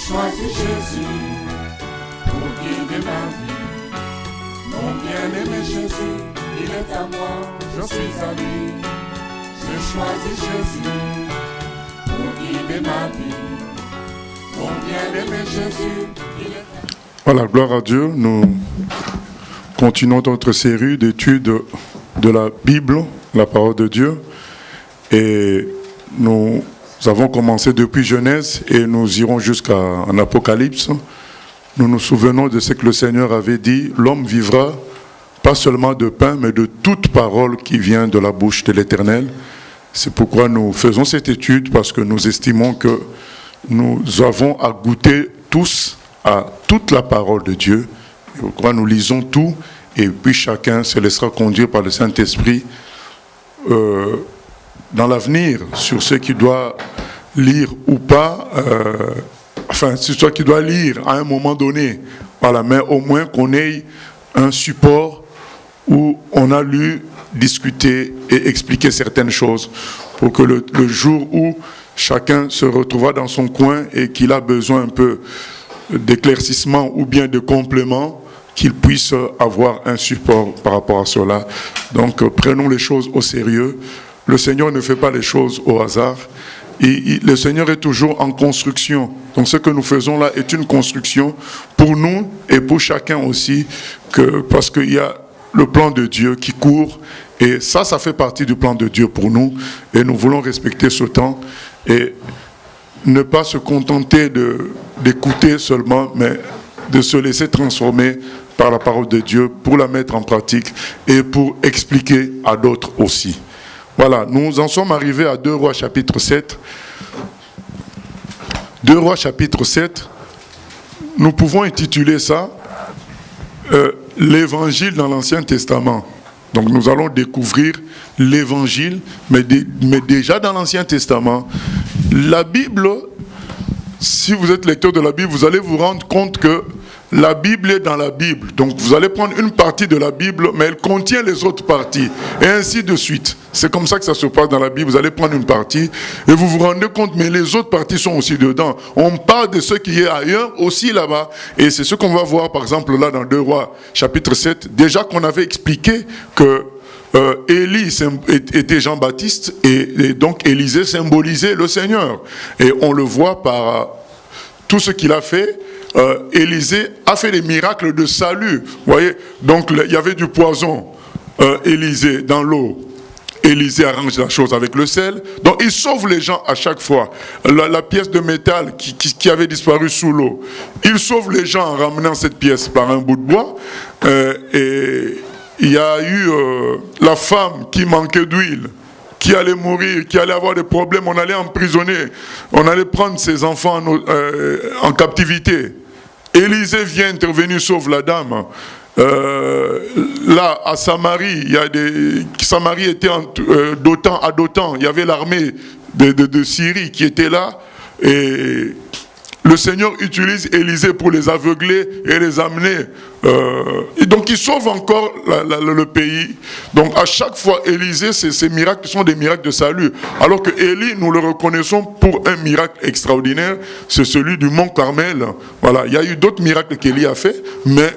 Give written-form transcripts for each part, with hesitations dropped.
choisi Jésus pour guider ma vie. Mon bien-aimé Jésus, il est à moi, je suis à lui. J'ai choisi Jésus pour guider ma vie. Mon bien-aimé Jésus, il est à moi. Voilà, gloire à Dieu. Nous continuons notre série d'études de la Bible, la parole de Dieu. Et nous avons commencé depuis Genèse et nous irons jusqu'à Apocalypse. Nous nous souvenons de ce que le Seigneur avait dit: l'homme vivra pas seulement de pain, mais de toute parole qui vient de la bouche de l'Éternel. C'est pourquoi nous faisons cette étude, parce que nous estimons que nous avons à goûter tous à toute la parole de Dieu. Et pourquoi nous lisons tout, et puis chacun se laissera conduire par le Saint-Esprit dans l'avenir sur ce qu'il doit lire ou pas, enfin, c'est ce qu'il doit lire à un moment donné. Voilà, mais au moins qu'on ait un support où on a lu, discuté et expliqué certaines choses, pour que le jour où chacun se retrouvera dans son coin et qu'il a besoin un peu d'éclaircissement ou bien de complément, qu'il puisse avoir un support par rapport à cela. Donc prenons les choses au sérieux. Le Seigneur ne fait pas les choses au hasard. Le Seigneur est toujours en construction. Donc ce que nous faisons là est une construction pour nous et pour chacun aussi, parce qu'il y a le plan de Dieu qui court, et ça fait partie du plan de Dieu pour nous, et nous voulons respecter ce temps et ne pas se contenter d'écouter seulement, mais de se laisser transformer par la parole de Dieu pour la mettre en pratique et pour expliquer à d'autres aussi. Voilà, nous en sommes arrivés à 2 Rois chapitre 7. 2 Rois chapitre 7, nous pouvons intituler ça l'évangile dans l'Ancien Testament. Donc nous allons découvrir l'évangile, mais déjà dans l'Ancien Testament. La Bible, si vous êtes lecteur de la Bible, vous allez vous rendre compte que la Bible est dans la Bible. Donc vous allez prendre une partie de la Bible, mais elle contient les autres parties. Et ainsi de suite. C'est comme ça que ça se passe dans la Bible. Vous allez prendre une partie et vous vous rendez compte, mais les autres parties sont aussi dedans. On parle de ce qui est ailleurs, aussi là-bas. Et c'est ce qu'on va voir, par exemple, là dans 2 Rois, chapitre 7. Déjà qu'on avait expliqué que Élie était Jean-Baptiste et donc Élisée symbolisait le Seigneur. Et on le voit par tout ce qu'il a fait. Élisée a fait des miracles de salut. Vous voyez, donc il y avait du poison, Élisée dans l'eau. Élisée arrange la chose avec le sel. Donc il sauve les gens à chaque fois. La pièce de métal qui avait disparu sous l'eau, il sauve les gens en ramenant cette pièce par un bout de bois. Et il y a eu la femme qui manquait d'huile, qui allait mourir, qui allait avoir des problèmes, on allait emprisonner, on allait prendre ses enfants en captivité. Élisée vient intervenir, sauve la dame. Là, à Samarie, Samarie était d'Othan à Dothan, il y avait l'armée de Syrie qui était là, et le Seigneur utilise Élisée pour les aveugler et les amener. Et donc il sauve encore le pays. Donc à chaque fois, Élisée, ces miracles sont des miracles de salut. Alors que Élie, nous le reconnaissons pour un miracle extraordinaire, c'est celui du mont Carmel. Voilà, il y a eu d'autres miracles qu'Élie a fait, mais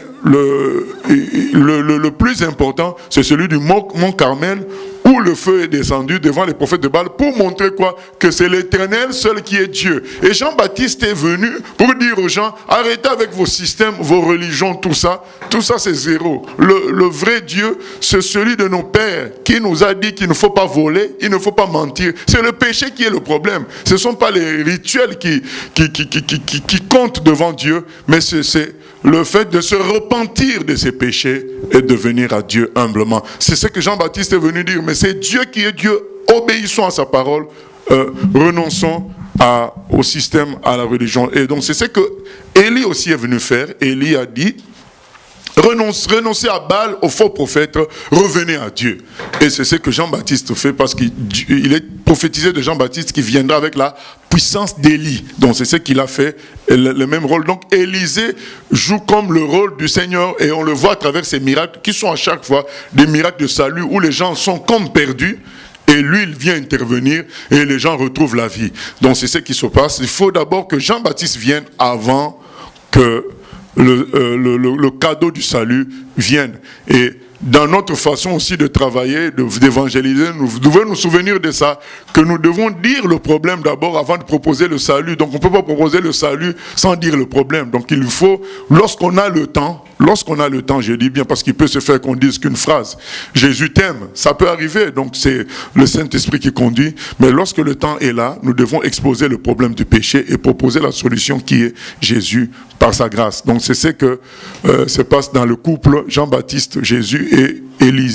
le plus important, c'est celui du mont Carmel, où le feu est descendu devant les prophètes de Baal pour montrer quoi? Que c'est l'Éternel seul qui est Dieu. Et Jean-Baptiste est venu pour dire aux gens: arrêtez avec vos systèmes, vos religions, tout ça c'est zéro. Le vrai Dieu, c'est celui de nos pères qui nous a dit qu'il ne faut pas voler, il ne faut pas mentir. C'est le péché qui est le problème. Ce ne sont pas les rituels qui comptent devant Dieu, mais c'est le fait de se repentir de ses péchés et de venir à Dieu humblement. C'est ce que Jean-Baptiste est venu dire. Mais c'est Dieu qui est Dieu. Obéissons à sa parole. Renonçons au système, à la religion. Et donc c'est ce que Élie aussi est venu faire. Élie a dit: renoncez à Baal, aux faux prophètes, revenez à Dieu. Et c'est ce que Jean-Baptiste fait, parce qu'il est prophétisé de Jean-Baptiste qui viendra avec la puissance d'Élie. Donc c'est ce qu'il a fait, le même rôle. Donc Élisée joue comme le rôle du Seigneur, et on le voit à travers ces miracles qui sont à chaque fois des miracles de salut où les gens sont comme perdus. Et l'huile vient intervenir et les gens retrouvent la vie. Donc c'est ce qui se passe. Il faut d'abord que Jean-Baptiste vienne avant que le cadeau du salut vienne. Et dans notre façon aussi de travailler, d'évangéliser, nous devons nous souvenir de ça, que nous devons dire le problème d'abord avant de proposer le salut. Donc on ne peut pas proposer le salut sans dire le problème. Donc il faut, lorsqu'on a le temps, je dis bien parce qu'il peut se faire qu'on dise qu'une phrase, Jésus t'aime, ça peut arriver, donc c'est le Saint-Esprit qui conduit, mais lorsque le temps est là, nous devons exposer le problème du péché et proposer la solution qui est Jésus par sa grâce. Donc c'est ce que se passe dans le couple Jean-Baptiste, Jésus et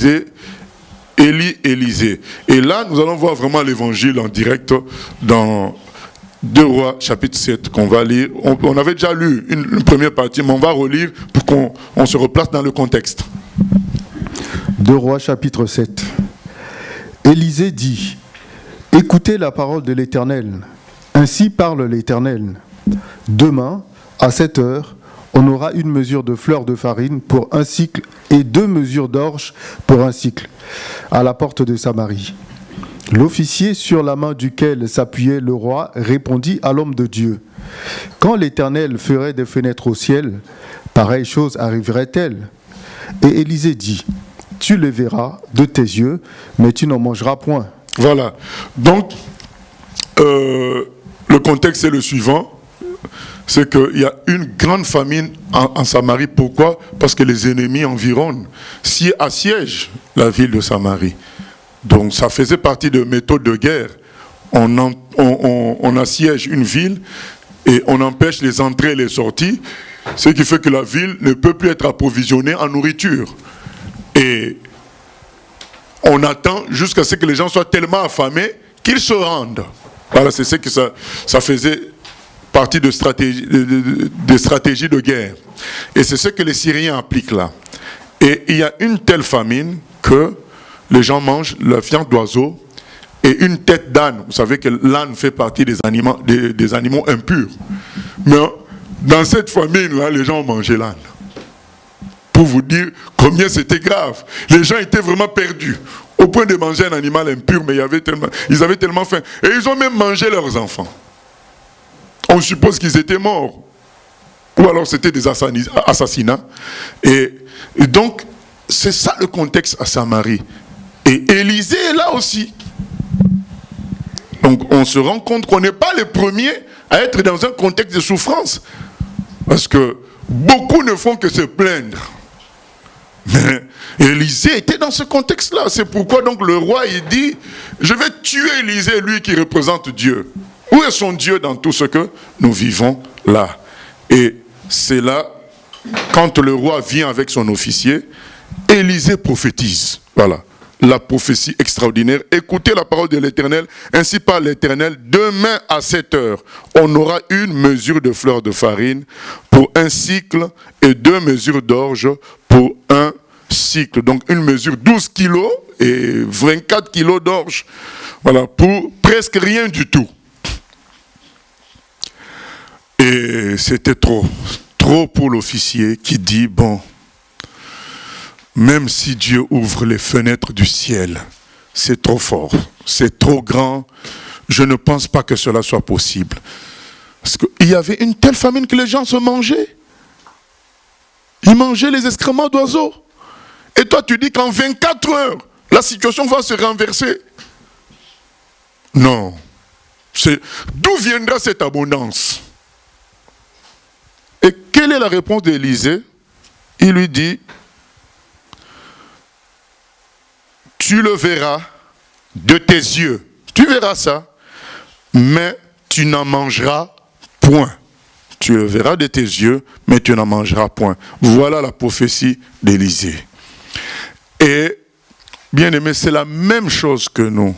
Élisée. Et là, nous allons voir vraiment l'évangile en direct dans 2 Rois, chapitre 7, qu'on va lire. On avait déjà lu une première partie, mais on va relire pour qu'on se replace dans le contexte. 2 Rois, chapitre 7. Élisée dit, « Écoutez la parole de l'Éternel. Ainsi parle l'Éternel. Demain, à 7 heures, on aura une mesure de fleur de farine pour 1 cycle et 2 mesures d'orge pour 1 cycle, à la porte de Samarie. » L'officier sur la main duquel s'appuyait le roi répondit à l'homme de Dieu. Quand l'Éternel ferait des fenêtres au ciel, pareille chose arriverait-elle? Et Élisée dit, tu les verras de tes yeux, mais tu n'en mangeras point. Voilà. Donc, le contexte est le suivant. C'est qu'il y a une grande famine en Samarie. Pourquoi? Parce que les ennemis environnent, assiègent la ville de Samarie. Donc ça faisait partie de méthodes de guerre. On assiège une ville et on empêche les entrées et les sorties, ce qui fait que la ville ne peut plus être approvisionnée en nourriture. Et on attend jusqu'à ce que les gens soient tellement affamés qu'ils se rendent. Voilà, c'est ce que ça faisait partie de des stratégies de guerre. Et c'est ce que les Syriens appliquent là. Et il y a une telle famine que les gens mangent la viande d'oiseau et une tête d'âne. Vous savez que l'âne fait partie des animaux impurs. Mais dans cette famine-là, les gens ont mangé l'âne. Pour vous dire combien c'était grave. Les gens étaient vraiment perdus. Au point de manger un animal impur, mais ils avaient tellement faim. Et ils ont même mangé leurs enfants. On suppose qu'ils étaient morts. Ou alors c'était des assassinats. Et donc, c'est ça le contexte à Samarie. Et Élisée est là aussi. Donc on se rend compte qu'on n'est pas les premiers à être dans un contexte de souffrance. Parce que beaucoup ne font que se plaindre. Mais Élisée était dans ce contexte-là. C'est pourquoi donc le roi il dit, je vais tuer Élisée, lui qui représente Dieu. Où est son Dieu dans tout ce que nous vivons là? Et c'est là, quand le roi vient avec son officier, Élisée prophétise. Voilà. La prophétie extraordinaire. Écoutez la parole de l'Éternel. Ainsi parle l'Éternel. Demain à 7 heures, on aura une mesure de fleur de farine pour 1 cycle et 2 mesures d'orge pour 1 cycle. Donc une mesure 12 kilos et 24 kilos d'orge. Voilà, pour presque rien du tout. Et c'était trop pour l'officier qui dit, bon, même si Dieu ouvre les fenêtres du ciel, c'est trop fort, c'est trop grand, je ne pense pas que cela soit possible. Parce qu'il y avait une telle famine que les gens se mangeaient. Ils mangeaient les excréments d'oiseaux. Et toi tu dis qu'en 24 heures, la situation va se renverser. Non. D'où viendra cette abondance? Et quelle est la réponse d'Élisée? Il lui dit, tu le verras de tes yeux. Tu verras ça, mais tu n'en mangeras point. Tu le verras de tes yeux, mais tu n'en mangeras point. Voilà la prophétie d'Élisée. Et, bien aimé, c'est la même chose que nous.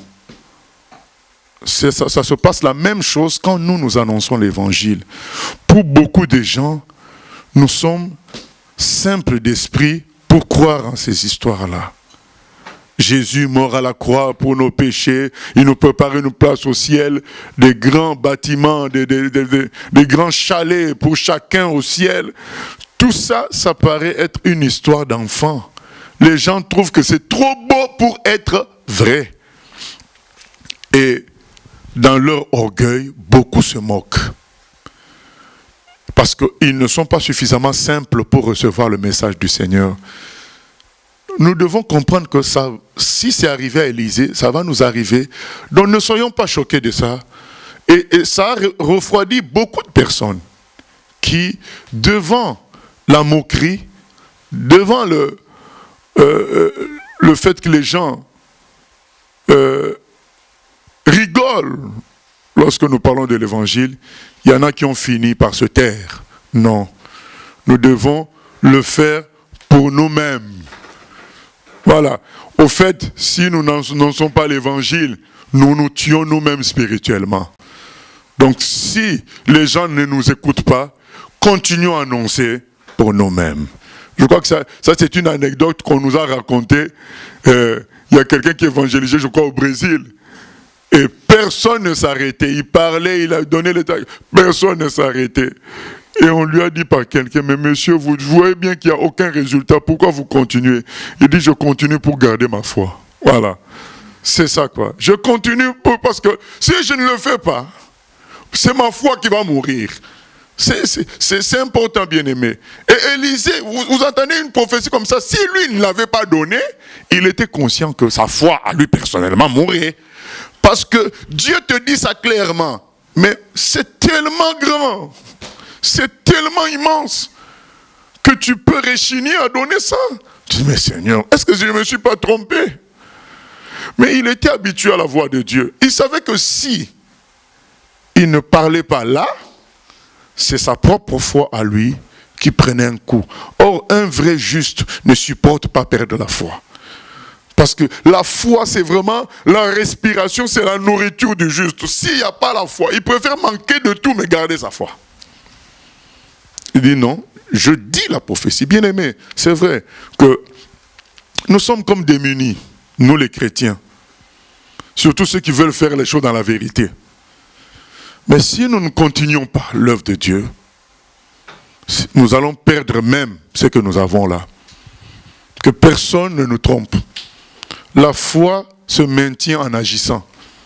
Ça se passe la même chose quand nous annonçons l'évangile. Pour beaucoup de gens, nous sommes simples d'esprit pour croire en ces histoires-là. Jésus mort à la croix pour nos péchés, il nous prépare une place au ciel, des grands bâtiments, des grands chalets pour chacun au ciel. Tout ça, ça paraît être une histoire d'enfant. Les gens trouvent que c'est trop beau pour être vrai. Et dans leur orgueil, beaucoup se moquent. Parce qu'ils ne sont pas suffisamment simples pour recevoir le message du Seigneur. Nous devons comprendre que ça, si c'est arrivé à Élisée, ça va nous arriver. Donc ne soyons pas choqués de ça. Et ça a refroidi beaucoup de personnes qui, devant la moquerie, devant le fait que les gens rigolent lorsque nous parlons de l'évangile, il y en a qui ont fini par se taire. Non, nous devons le faire pour nous-mêmes. Voilà. Au fait, si nous n'annonçons pas l'évangile, nous nous tuons nous-mêmes spirituellement. Donc si les gens ne nous écoutent pas, continuons à annoncer pour nous-mêmes. Je crois que ça c'est une anecdote qu'on nous a racontée. Il y a quelqu'un qui évangélisait, je crois, au Brésil. Et personne ne s'arrêtait. Il parlait, il a donné les tags. Personne ne s'arrêtait. Et on lui a dit par quelqu'un, mais monsieur, vous voyez bien qu'il n'y a aucun résultat. Pourquoi vous continuez? Il dit, je continue pour garder ma foi. Voilà. C'est ça quoi. Je continue parce que si je ne le fais pas, c'est ma foi qui va mourir. C'est important, bien-aimé. Et Élisée, vous entendez une prophétie comme ça, si lui ne l'avait pas donné, il était conscient que sa foi à lui personnellement mourrait. Parce que Dieu te dit ça clairement. Mais c'est tellement grand, c'est tellement immense, que tu peux rechigner à donner ça. Tu dis, mais Seigneur, est-ce que je ne me suis pas trompé? Mais il était habitué à la voix de Dieu. Il savait que si il ne parlait pas là, c'est sa propre foi à lui qui prenait un coup. Or, un vrai juste ne supporte pas perdre la foi. Parce que la foi, c'est vraiment la respiration, c'est la nourriture du juste. S'il n'y a pas la foi, il préfère manquer de tout, mais garder sa foi. Il dit non, je dis la prophétie. Bien aimé, c'est vrai que nous sommes comme démunis, nous les chrétiens. Surtout ceux qui veulent faire les choses dans la vérité. Mais si nous ne continuons pas l'œuvre de Dieu, nous allons perdre même ce que nous avons là. Que personne ne nous trompe. La foi se maintient en agissant,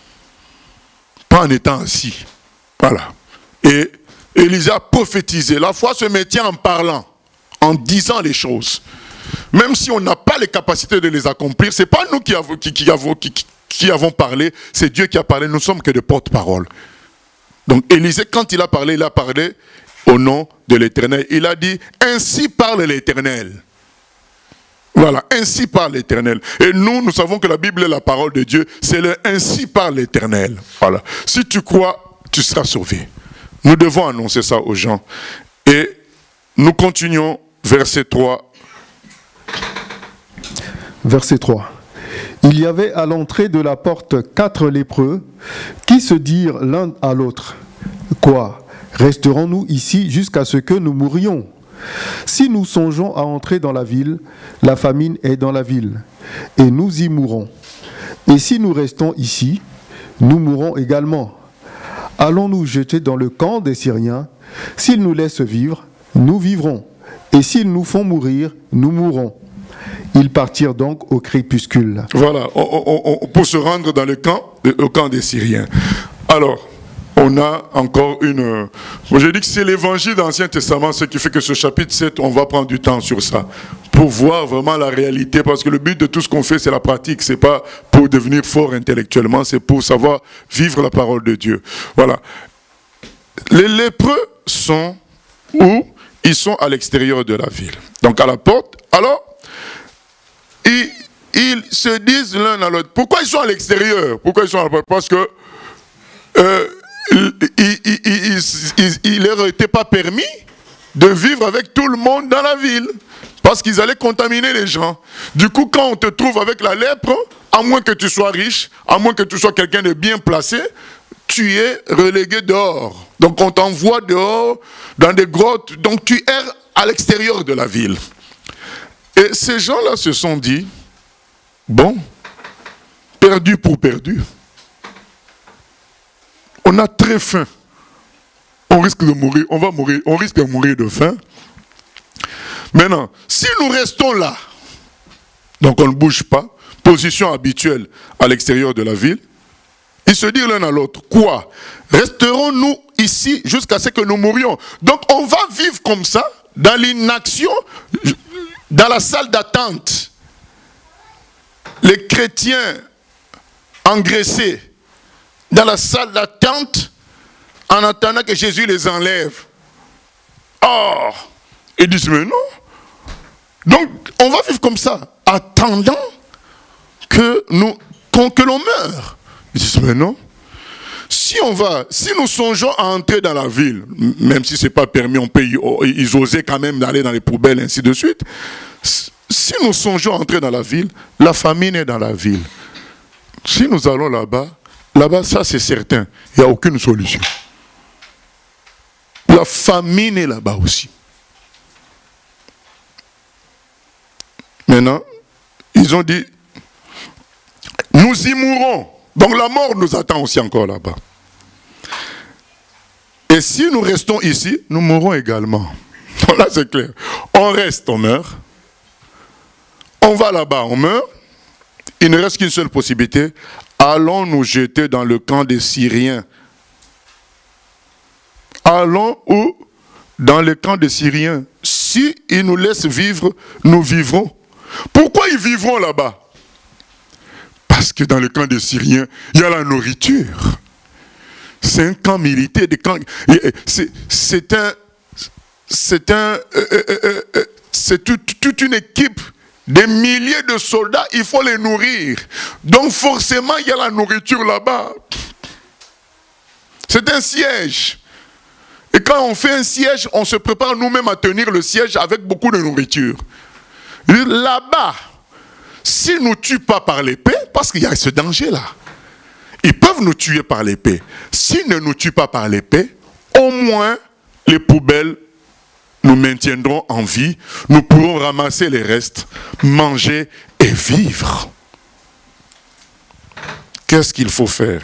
pas en étant assis. Voilà. Et Élisée a prophétisé. La foi se maintient en parlant, en disant les choses. Même si on n'a pas les capacités de les accomplir, ce n'est pas nous qui avons parlé, c'est Dieu qui a parlé, nous ne sommes que des porte-parole. Donc Élisée, quand il a parlé au nom de l'Éternel. Il a dit, ainsi parle l'Éternel. Voilà, ainsi parle l'Éternel. Et nous savons que la Bible est la parole de Dieu. C'est le ainsi parle l'Éternel. Voilà. Si tu crois, tu seras sauvé. Nous devons annoncer ça aux gens. Et nous continuons, verset 3. Verset 3. Il y avait à l'entrée de la porte 4 lépreux qui se dirent l'un à l'autre. Quoi? Resterons-nous ici jusqu'à ce que nous mourions? Si nous songeons à entrer dans la ville, la famine est dans la ville, et nous y mourrons. Et si nous restons ici, nous mourrons également. Allons-nous jeter dans le camp des Syriens? S'ils nous laissent vivre, nous vivrons. Et s'ils nous font mourir, nous mourrons. Ils partirent donc au crépuscule. Voilà, pour se rendre dans le camp des Syriens. Alors, on a encore une... J'ai dit que c'est l'évangile de l'Ancien Testament, ce qui fait que ce chapitre 7, on va prendre du temps sur ça, pour voir vraiment la réalité, parce que le but de tout ce qu'on fait, c'est la pratique, c'est pas pour devenir fort intellectuellement, c'est pour savoir vivre la parole de Dieu. Voilà. Les lépreux sont où? Ils sont à l'extérieur de la ville, donc à la porte. Alors, ils se disent l'un à l'autre. Pourquoi ils sont à l'extérieur? Pourquoi ils sont à la porte? Parce que il leur était pas permis de vivre avec tout le monde dans la ville, parce qu'ils allaient contaminer les gens. Du coup, quand on te trouve avec la lèpre, à moins que tu sois riche, à moins que tu sois quelqu'un de bien placé, tu es relégué dehors. Donc on t'envoie dehors, dans des grottes, donc tu erres à l'extérieur de la ville. Et ces gens-là se sont dit, bon, perdu pour perdu. On a très faim. On risque de mourir, on va mourir, on risque de mourir de faim. Maintenant, si nous restons là, donc on ne bouge pas, position habituelle à l'extérieur de la ville, Ils se dirent l'un à l'autre, quoi? Resterons-nous ici jusqu'à ce que nous mourions? Donc on va vivre comme ça, dans l'inaction, dans la salle d'attente. Les chrétiens engraissés, dans la salle d'attente, en attendant que Jésus les enlève. Oh! Ils disent, mais non. Donc, on va vivre comme ça, attendant que l'on meure. Ils disent, mais non. Si nous songeons à entrer dans la ville, même si ce n'est pas permis, ils osaient quand même d'aller dans les poubelles, ainsi de suite. Si nous songeons à entrer dans la ville, la famine est dans la ville. Si nous allons là-bas, ça c'est certain, il n'y a aucune solution. La famine est là-bas aussi. Maintenant, ils ont dit, nous y mourrons. Donc la mort nous attend aussi encore là-bas. Et si nous restons ici, nous mourrons également. Donc là c'est clair. On reste, on meurt. On va là-bas, on meurt. Il ne reste qu'une seule possibilité. Allons nous jeter dans le camp des Syriens. Allons où? Dans le camp des Syriens. Si ils nous laissent vivre, nous vivrons. Pourquoi ils vivront là-bas? Parce que dans le camp des Syriens, il y a la nourriture. C'est un camp militaire. C'est toute une équipe. Des milliers de soldats, il faut les nourrir. Donc forcément, il y a la nourriture là-bas. C'est un siège. Et quand on fait un siège, on se prépare nous-mêmes à tenir le siège avec beaucoup de nourriture. Là-bas, s'ils ne nous tuent pas par l'épée, parce qu'il y a ce danger-là, ils peuvent nous tuer par l'épée. S'ils ne nous tuent pas par l'épée, au moins les poubelles nous maintiendront en vie, nous pourrons ramasser les restes, manger et vivre. Qu'est-ce qu'il faut faire?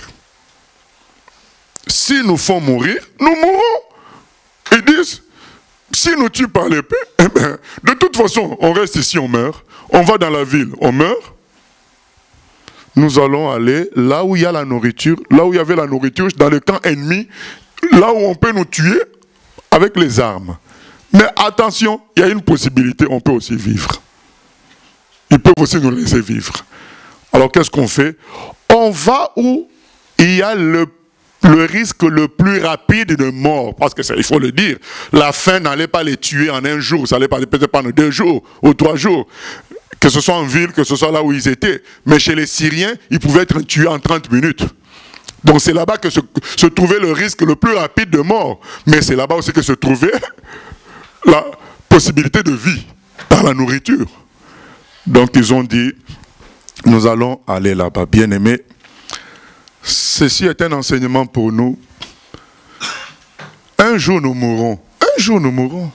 S'ils nous font mourir, nous mourrons. Ils disent, s'ils nous tuent par l'épée, eh bien, de toute façon, on reste ici, on meurt. On va dans la ville, on meurt. Nous allons aller là où il y a la nourriture, là où il y avait la nourriture, dans le camp ennemi, là où on peut nous tuer avec les armes. Mais attention, il y a une possibilité, on peut aussi vivre. Ils peuvent aussi nous laisser vivre. Alors qu'est-ce qu'on fait? On va où il y a le risque le plus rapide de mort. Parce que il faut le dire, la faim n'allait pas les tuer en un jour, ça allait peut-être pas en 2 jours ou 3 jours. Que ce soit en ville, que ce soit là où ils étaient. Mais chez les Syriens, ils pouvaient être tués en 30 minutes. Donc c'est là-bas que se trouvait le risque le plus rapide de mort. Mais c'est là-bas aussi que se trouvait la possibilité de vie par la nourriture. Donc ils ont dit, nous allons aller là-bas. Bien-aimés, ceci est un enseignement pour nous. Un jour nous mourrons. Un jour nous mourrons.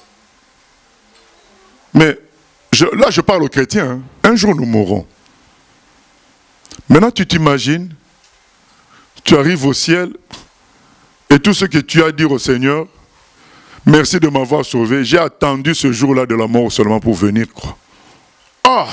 Mais là je parle aux chrétiens. Hein. Un jour nous mourrons. Maintenant tu t'imagines, tu arrives au ciel et tout ce que tu as à dire au Seigneur, merci de m'avoir sauvé. J'ai attendu ce jour-là de la mort seulement pour venir, quoi. Ah!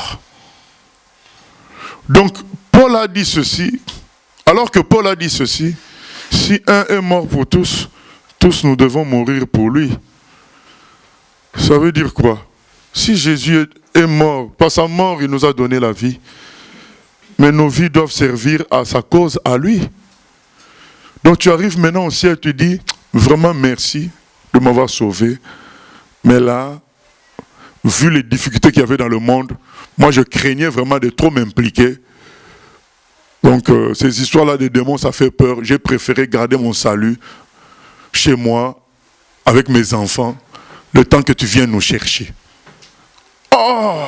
Donc, Paul a dit ceci. Alors que Paul a dit ceci, si un est mort pour tous, tous nous devons mourir pour lui. Ça veut dire quoi? Si Jésus est mort, par sa mort, il nous a donné la vie. Mais nos vies doivent servir à sa cause, à lui. Donc tu arrives maintenant au ciel, tu dis, vraiment merci de m'avoir sauvé. Mais là, vu les difficultés qu'il y avait dans le monde, moi je craignais vraiment de trop m'impliquer. Donc ces histoires-là des démons, ça fait peur. J'ai préféré garder mon salut chez moi, avec mes enfants, le temps que tu viennes nous chercher. Oh!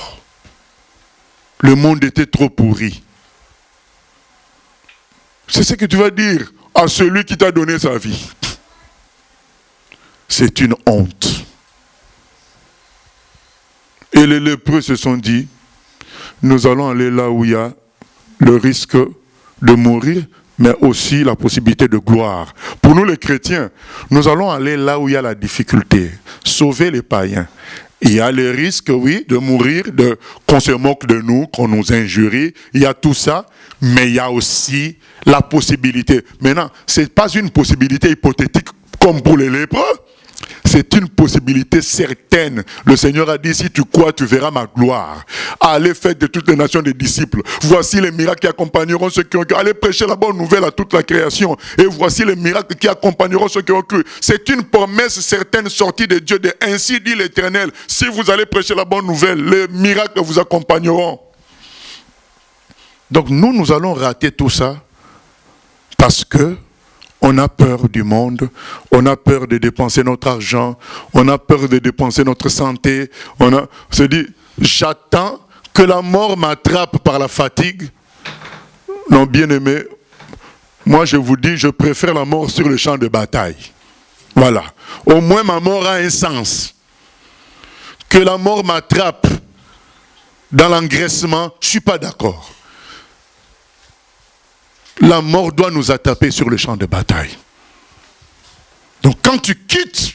Le monde était trop pourri. C'est ce que tu vas dire à celui qui t'a donné sa vie. C'est une honte. Et les lépreux se sont dit, nous allons aller là où il y a le risque de mourir, mais aussi la possibilité de gloire. Pour nous les chrétiens, nous allons aller là où il y a la difficulté, sauver les païens. Il y a le risque, oui, de mourir, qu'on se moque de nous, qu'on nous injurie. Il y a tout ça, mais il y a aussi la possibilité. Maintenant, ce n'est pas une possibilité hypothétique comme pour les lépreux. C'est une possibilité certaine. Le Seigneur a dit, si tu crois, tu verras ma gloire. Allez, faites de toutes les nations des disciples. Voici les miracles qui accompagneront ceux qui ont cru. Allez prêcher la bonne nouvelle à toute la création. Et voici les miracles qui accompagneront ceux qui ont cru. C'est une promesse certaine sortie de Dieu. Ainsi dit l'Éternel, si vous allez prêcher la bonne nouvelle, les miracles vous accompagneront. Donc nous allons rater tout ça parce que on a peur du monde, on a peur de dépenser notre argent, on a peur de dépenser notre santé. On se dit, j'attends que la mort m'attrape par la fatigue. Non, bien aimé, moi je vous dis, je préfère la mort sur le champ de bataille. Voilà. Au moins ma mort a un sens. Que la mort m'attrape dans l'engraissement, je ne suis pas d'accord. La mort doit nous attraper sur le champ de bataille. Donc quand tu quittes,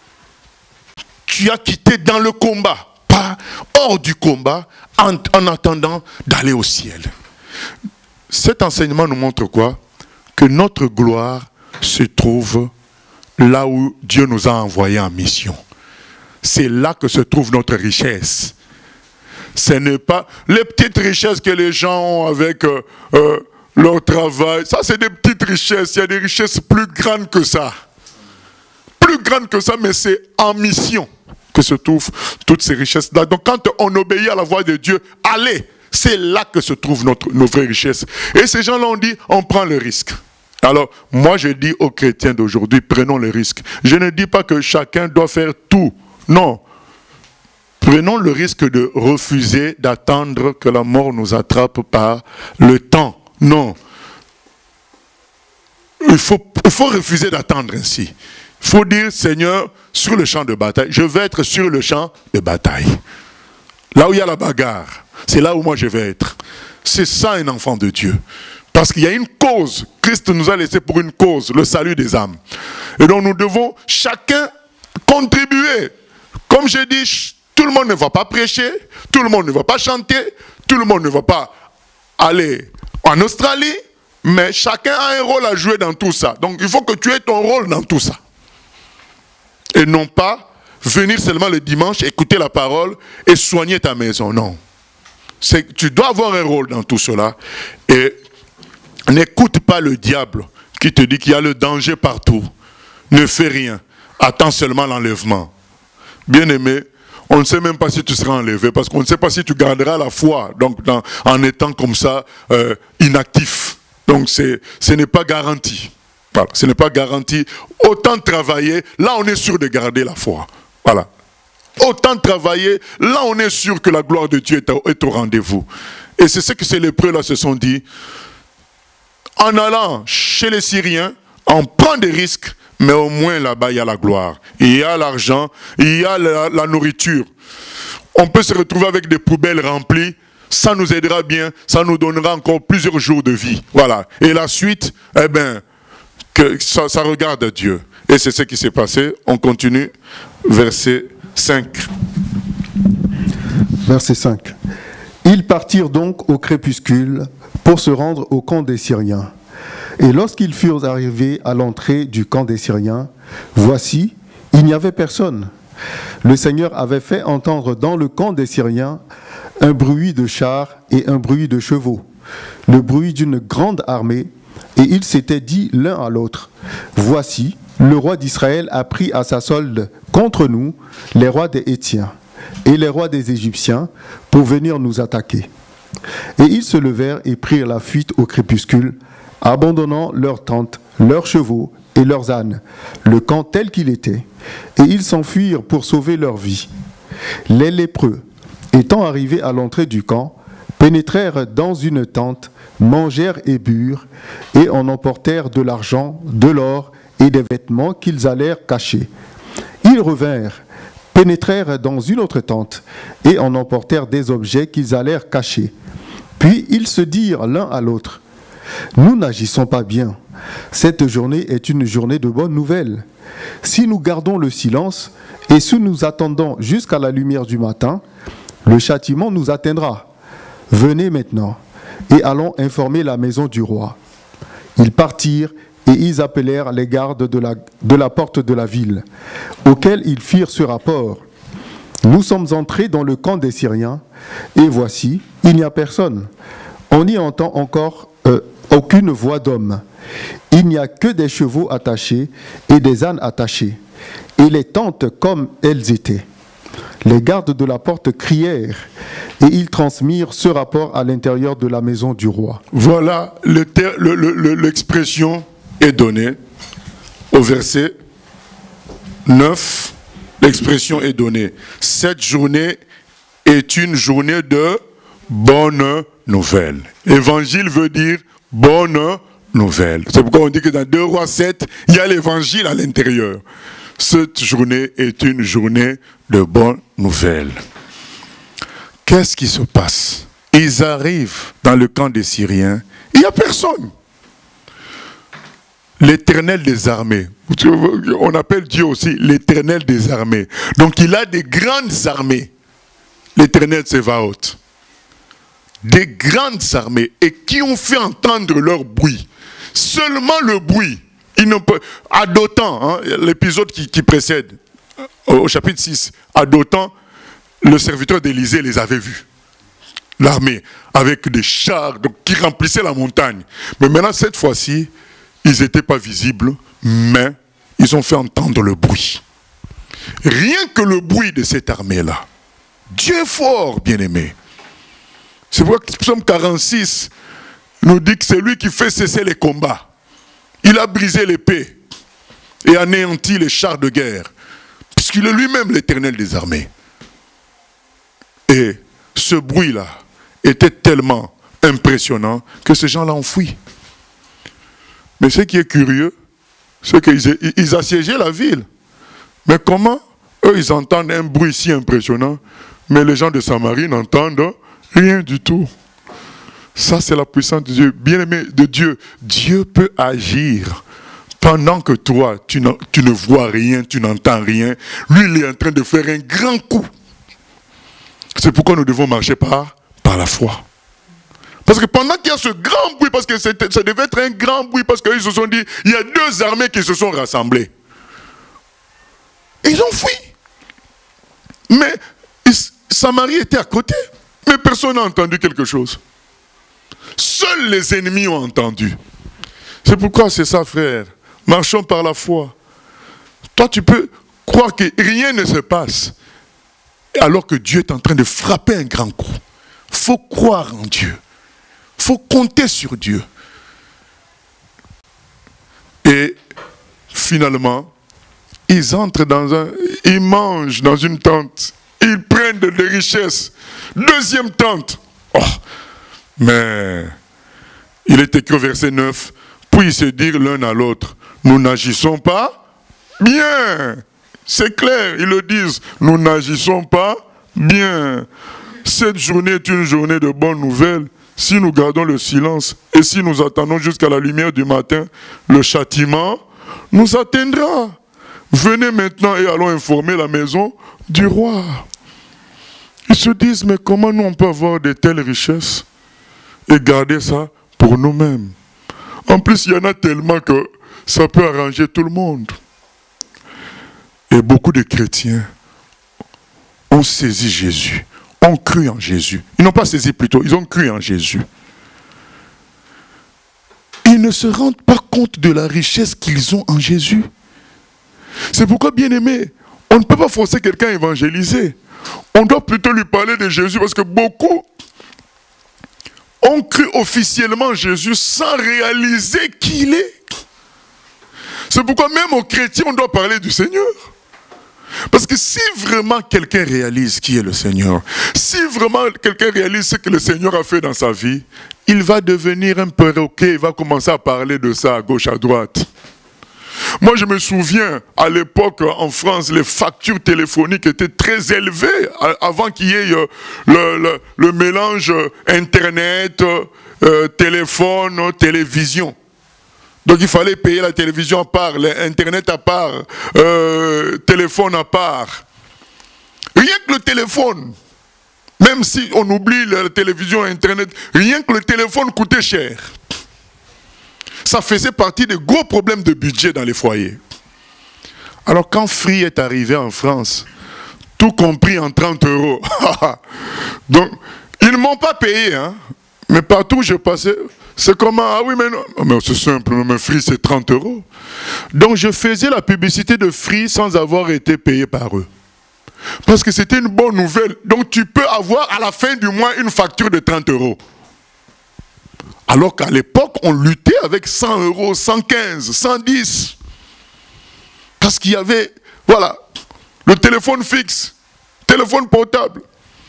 tu as quitté dans le combat, pas hors du combat, en attendant d'aller au ciel. Cet enseignement nous montre quoi? Que notre gloire se trouve là où Dieu nous a envoyés en mission. C'est là que se trouve notre richesse. Ce n'est pas les petites richesses que les gens ont avec leur travail. Ça, c'est des petites richesses. Il y a des richesses plus grandes que ça. Plus grandes que ça, mais c'est en mission que se trouvent toutes ces richesses-là. Donc, quand on obéit à la voix de Dieu, allez, c'est là que se trouvent nos vraies richesses. Et ces gens-là ont dit, on prend le risque. Alors, moi, je dis aux chrétiens d'aujourd'hui, prenons le risque. Je ne dis pas que chacun doit faire tout. Non. Prenons le risque de refuser d'attendre que la mort nous attrape par le temps. Non. Il faut refuser d'attendre ainsi. Il faut dire, Seigneur, sur le champ de bataille, je vais être sur le champ de bataille. Là où il y a la bagarre, c'est là où moi je vais être. C'est ça un enfant de Dieu. Parce qu'il y a une cause. Christ nous a laissé pour une cause, le salut des âmes. Et donc nous devons chacun contribuer. Comme je dis, tout le monde ne va pas prêcher, tout le monde ne va pas chanter, tout le monde ne va pas aller en Australie, mais chacun a un rôle à jouer dans tout ça. Donc il faut que tu aies ton rôle dans tout ça. Et non pas venir seulement le dimanche, écouter la parole et soigner ta maison. Non. Tu dois avoir un rôle dans tout cela. Et n'écoute pas le diable qui te dit qu'il y a le danger partout. Ne fais rien. Attends seulement l'enlèvement. Bien-aimé, on ne sait même pas si tu seras enlevé, parce qu'on ne sait pas si tu garderas la foi, donc en étant comme ça, inactif. Donc ce n'est pas garanti. Voilà, ce n'est pas garanti. Autant travailler, là on est sûr de garder la foi. Voilà. Autant travailler, là on est sûr que la gloire de Dieu est au rendez-vous. Et c'est ce que ces lépreux là se sont dit. En allant chez les Syriens, on prend des risques, mais au moins là-bas, il y a la gloire. Il y a l'argent, il y a la nourriture. On peut se retrouver avec des poubelles remplies. Ça nous aidera bien, ça nous donnera encore plusieurs jours de vie. Voilà. Et la suite, eh bien, ça regarde Dieu. Et c'est ce qui s'est passé. On continue. Verset 5. Verset 5. Ils partirent donc au crépuscule pour se rendre au camp des Syriens. Et lorsqu'ils furent arrivés à l'entrée du camp des Syriens, voici, il n'y avait personne. Le Seigneur avait fait entendre dans le camp des Syriens un bruit de chars et un bruit de chevaux, le bruit d'une grande armée, et ils s'étaient dit l'un à l'autre, voici, le roi d'Israël a pris à sa solde contre nous les rois des Hétiens et les rois des Égyptiens pour venir nous attaquer. Et ils se levèrent et prirent la fuite au crépuscule, abandonnant leurs tentes, leurs chevaux et leurs ânes, le camp tel qu'il était, et ils s'enfuirent pour sauver leur vie. Les lépreux, étant arrivés à l'entrée du camp, pénétrèrent dans une tente, mangèrent et burent, et en emportèrent de l'argent, de l'or et des vêtements qu'ils allèrent cacher. Ils revinrent, pénétrèrent dans une autre tente, et en emportèrent des objets qu'ils allèrent cacher. Puis ils se dirent l'un à l'autre, « Nous n'agissons pas bien. Cette journée est une journée de bonnes nouvelles. Si nous gardons le silence Et si nous attendons jusqu'à la lumière du matin, le châtiment nous atteindra. Venez maintenant, et allons informer la maison du roi. » Ils partirent, et ils appelèrent les gardes de la porte de la ville, auxquels ils firent ce rapport. « Nous sommes entrés dans le camp des Syriens, et voici, il n'y a personne. On n'y entend encore aucune voix d'homme. Il n'y a que des chevaux attachés et des ânes attachés, et les tentes comme elles étaient. » Les gardes de la porte crièrent, et ils transmirent ce rapport à l'intérieur de la maison du roi. Voilà, l'expression est donnée au verset 9. L'expression est donnée. Cette journée est une journée de bonne nouvelle. Évangile veut dire bonne nouvelle. C'est pourquoi on dit que dans 2 Rois 7, il y a l'évangile à l'intérieur. Cette journée est une journée de bonne nouvelle. Qu'est-ce qui se passe? Ils arrivent dans le camp des Syriens. Il n'y a personne. L'Éternel des armées. On appelle Dieu aussi l'Éternel des armées. Donc il a des grandes armées. L'Éternel Tsevaot. Des grandes armées. Et qui ont fait entendre leur bruit. Seulement le bruit. À Dothan, hein, l'épisode qui précède, au chapitre 6, à Dothan, le serviteur d'Élysée les avait vus. L'armée, avec des chars qui remplissaient la montagne. Mais maintenant, cette fois-ci, ils n'étaient pas visibles, mais ils ont fait entendre le bruit. Rien que le bruit de cette armée-là. Dieu est fort, bien-aimé. C'est pourquoi le psaume 46 nous dit que c'est lui qui fait cesser les combats. Il a brisé l'épée et anéanti les chars de guerre, puisqu'il est lui-même l'Éternel des armées. Et ce bruit-là était tellement impressionnant que ces gens-là ont fui. Mais ce qui est curieux, c'est qu'ils assiégeaient la ville. Mais comment eux, ils entendent un bruit si impressionnant, mais les gens de Samarie n'entendent rien du tout. Ça, c'est la puissance de Dieu. Bien-aimé de Dieu, Dieu peut agir pendant que toi, tu ne vois rien, tu n'entends rien. Lui, il est en train de faire un grand coup. C'est pourquoi nous devons marcher par la foi. Parce que pendant qu'il y a ce grand bruit, parce que ça devait être un grand bruit, parce qu'ils se sont dit, il y a 2 armées qui se sont rassemblées. Ils ont fui. Mais Samarie était à côté. Mais personne n'a entendu quelque chose. Seuls les ennemis ont entendu. C'est pourquoi c'est ça, frère. Marchons par la foi. Toi, tu peux croire que rien ne se passe, alors que Dieu est en train de frapper un grand coup. Il faut croire en Dieu. Il faut compter sur Dieu. Et finalement, ils entrent ils mangent dans une tente. Ils prennent des richesses. 2e tente. Oh. Mais il est écrit au verset 9, puis ils se dirent l'un à l'autre, nous n'agissons pas bien. C'est clair, ils le disent, nous n'agissons pas bien. Cette journée est une journée de bonnes nouvelles. Si nous gardons le silence et si nous attendons jusqu'à la lumière du matin, le châtiment nous atteindra. Venez maintenant et allons informer la maison du roi. Ils se disent, mais comment nous on peut avoir de telles richesses et garder ça pour nous-mêmes? En plus, il y en a tellement que ça peut arranger tout le monde. Et beaucoup de chrétiens ont saisi Jésus, ont cru en Jésus. Ils n'ont pas saisi plutôt, ils ont cru en Jésus. Ils ne se rendent pas compte de la richesse qu'ils ont en Jésus. C'est pourquoi, bien aimé, on ne peut pas forcer quelqu'un à évangéliser. On doit plutôt lui parler de Jésus parce que beaucoup ont cru officiellement Jésus sans réaliser qui il est. C'est pourquoi même aux chrétiens, on doit parler du Seigneur. Parce que si vraiment quelqu'un réalise qui est le Seigneur, si vraiment quelqu'un réalise ce que le Seigneur a fait dans sa vie, il va devenir un perroquet, il va commencer à parler de ça à gauche, à droite. Moi, je me souviens, à l'époque, en France, les factures téléphoniques étaient très élevées avant qu'il y ait le mélange Internet, téléphone, télévision. Donc il fallait payer la télévision à part, l'internet à part, téléphone à part. Rien que le téléphone, même si on oublie la télévision et internet, rien que le téléphone coûtait cher. Ça faisait partie des gros problèmes de budget dans les foyers. Alors quand Free est arrivé en France, tout compris en 30 €, donc ils ne m'ont pas payé, hein, mais partout où je passais, c'est comment, ah oui mais non, mais c'est simple, mais Free c'est 30 €. Donc je faisais la publicité de Free sans avoir été payé par eux. Parce que c'était une bonne nouvelle. Donc tu peux avoir à la fin du mois une facture de 30 €. Alors qu'à l'époque, on luttait avec 100 €, 115, 110. Parce qu'il y avait, voilà, le téléphone fixe, téléphone portable.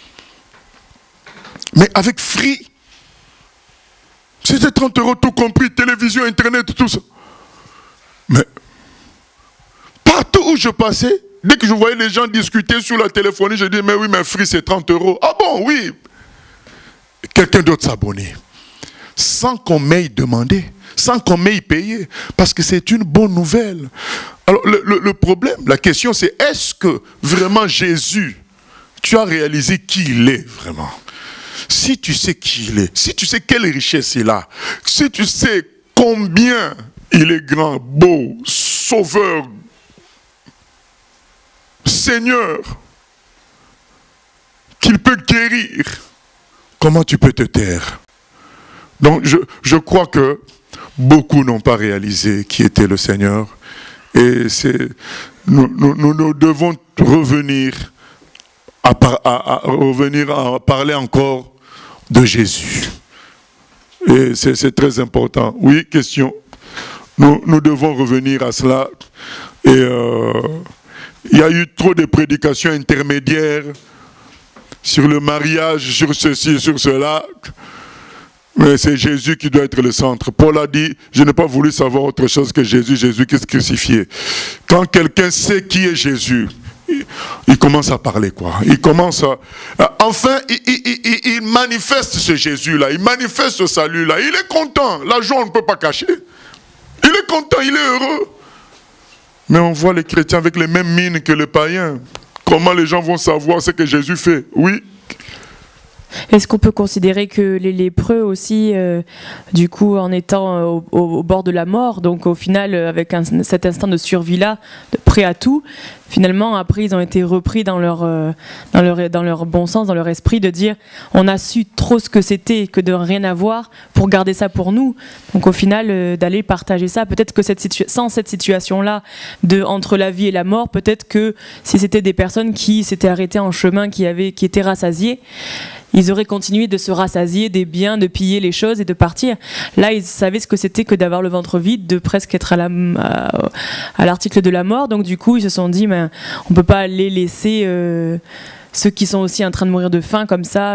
Mais avec Free, c'était 30 € tout compris, télévision, internet, tout ça. Mais partout où je passais, dès que je voyais les gens discuter sur la téléphonie, je dis, mais oui, mais Free, c'est 30 €. Ah bon, oui. Quelqu'un d'autre s'abonnait. Sans qu'on m'aille demandé, sans qu'on m'aille payé, parce que c'est une bonne nouvelle. Alors le problème, la question c'est, est-ce que vraiment Jésus, tu as réalisé qui il est vraiment? Si tu sais qui il est, si tu sais quelle richesse il a, si tu sais combien il est grand, beau, sauveur, Seigneur, qu'il peut guérir, comment tu peux te taire? Donc je crois que beaucoup n'ont pas réalisé qui était le Seigneur. Et nous devons revenir à parler encore de Jésus. Et c'est très important. Oui, question. Nous devons revenir à cela. Et il y a eu trop de prédications intermédiaires sur le mariage, sur ceci, sur cela. Mais c'est Jésus qui doit être le centre. Paul a dit, je n'ai pas voulu savoir autre chose que Jésus qui est crucifié. Quand quelqu'un sait qui est Jésus, il commence à parler, quoi. Il commence à... Enfin, il manifeste ce Jésus-là, il manifeste ce salut-là. Il est content. La joie, on ne peut pas cacher. Il est content, il est heureux. Mais on voit les chrétiens avec les mêmes mines que les païens. Comment les gens vont savoir ce que Jésus fait? Oui. Est-ce qu'on peut considérer que les lépreux aussi, du coup, en étant au bord de la mort, donc au final, avec cet instinct de survie-là, prêt à tout, finalement, après, ils ont été repris dans leur bon sens, dans leur esprit, de dire, on a su trop ce que c'était, que de rien avoir, pour garder ça pour nous. Donc au final, d'aller partager ça, peut-être que sans cette situation-là, entre la vie et la mort, peut-être que si c'était des personnes qui s'étaient arrêtées en chemin, qui étaient rassasiées, ils auraient continué de se rassasier des biens, de piller les choses et de partir. Là, ils savaient ce que c'était que d'avoir le ventre vide, de presque être à l'article de la mort. Donc du coup, ils se sont dit, on ne peut pas les laisser, ceux qui sont aussi en train de mourir de faim comme ça...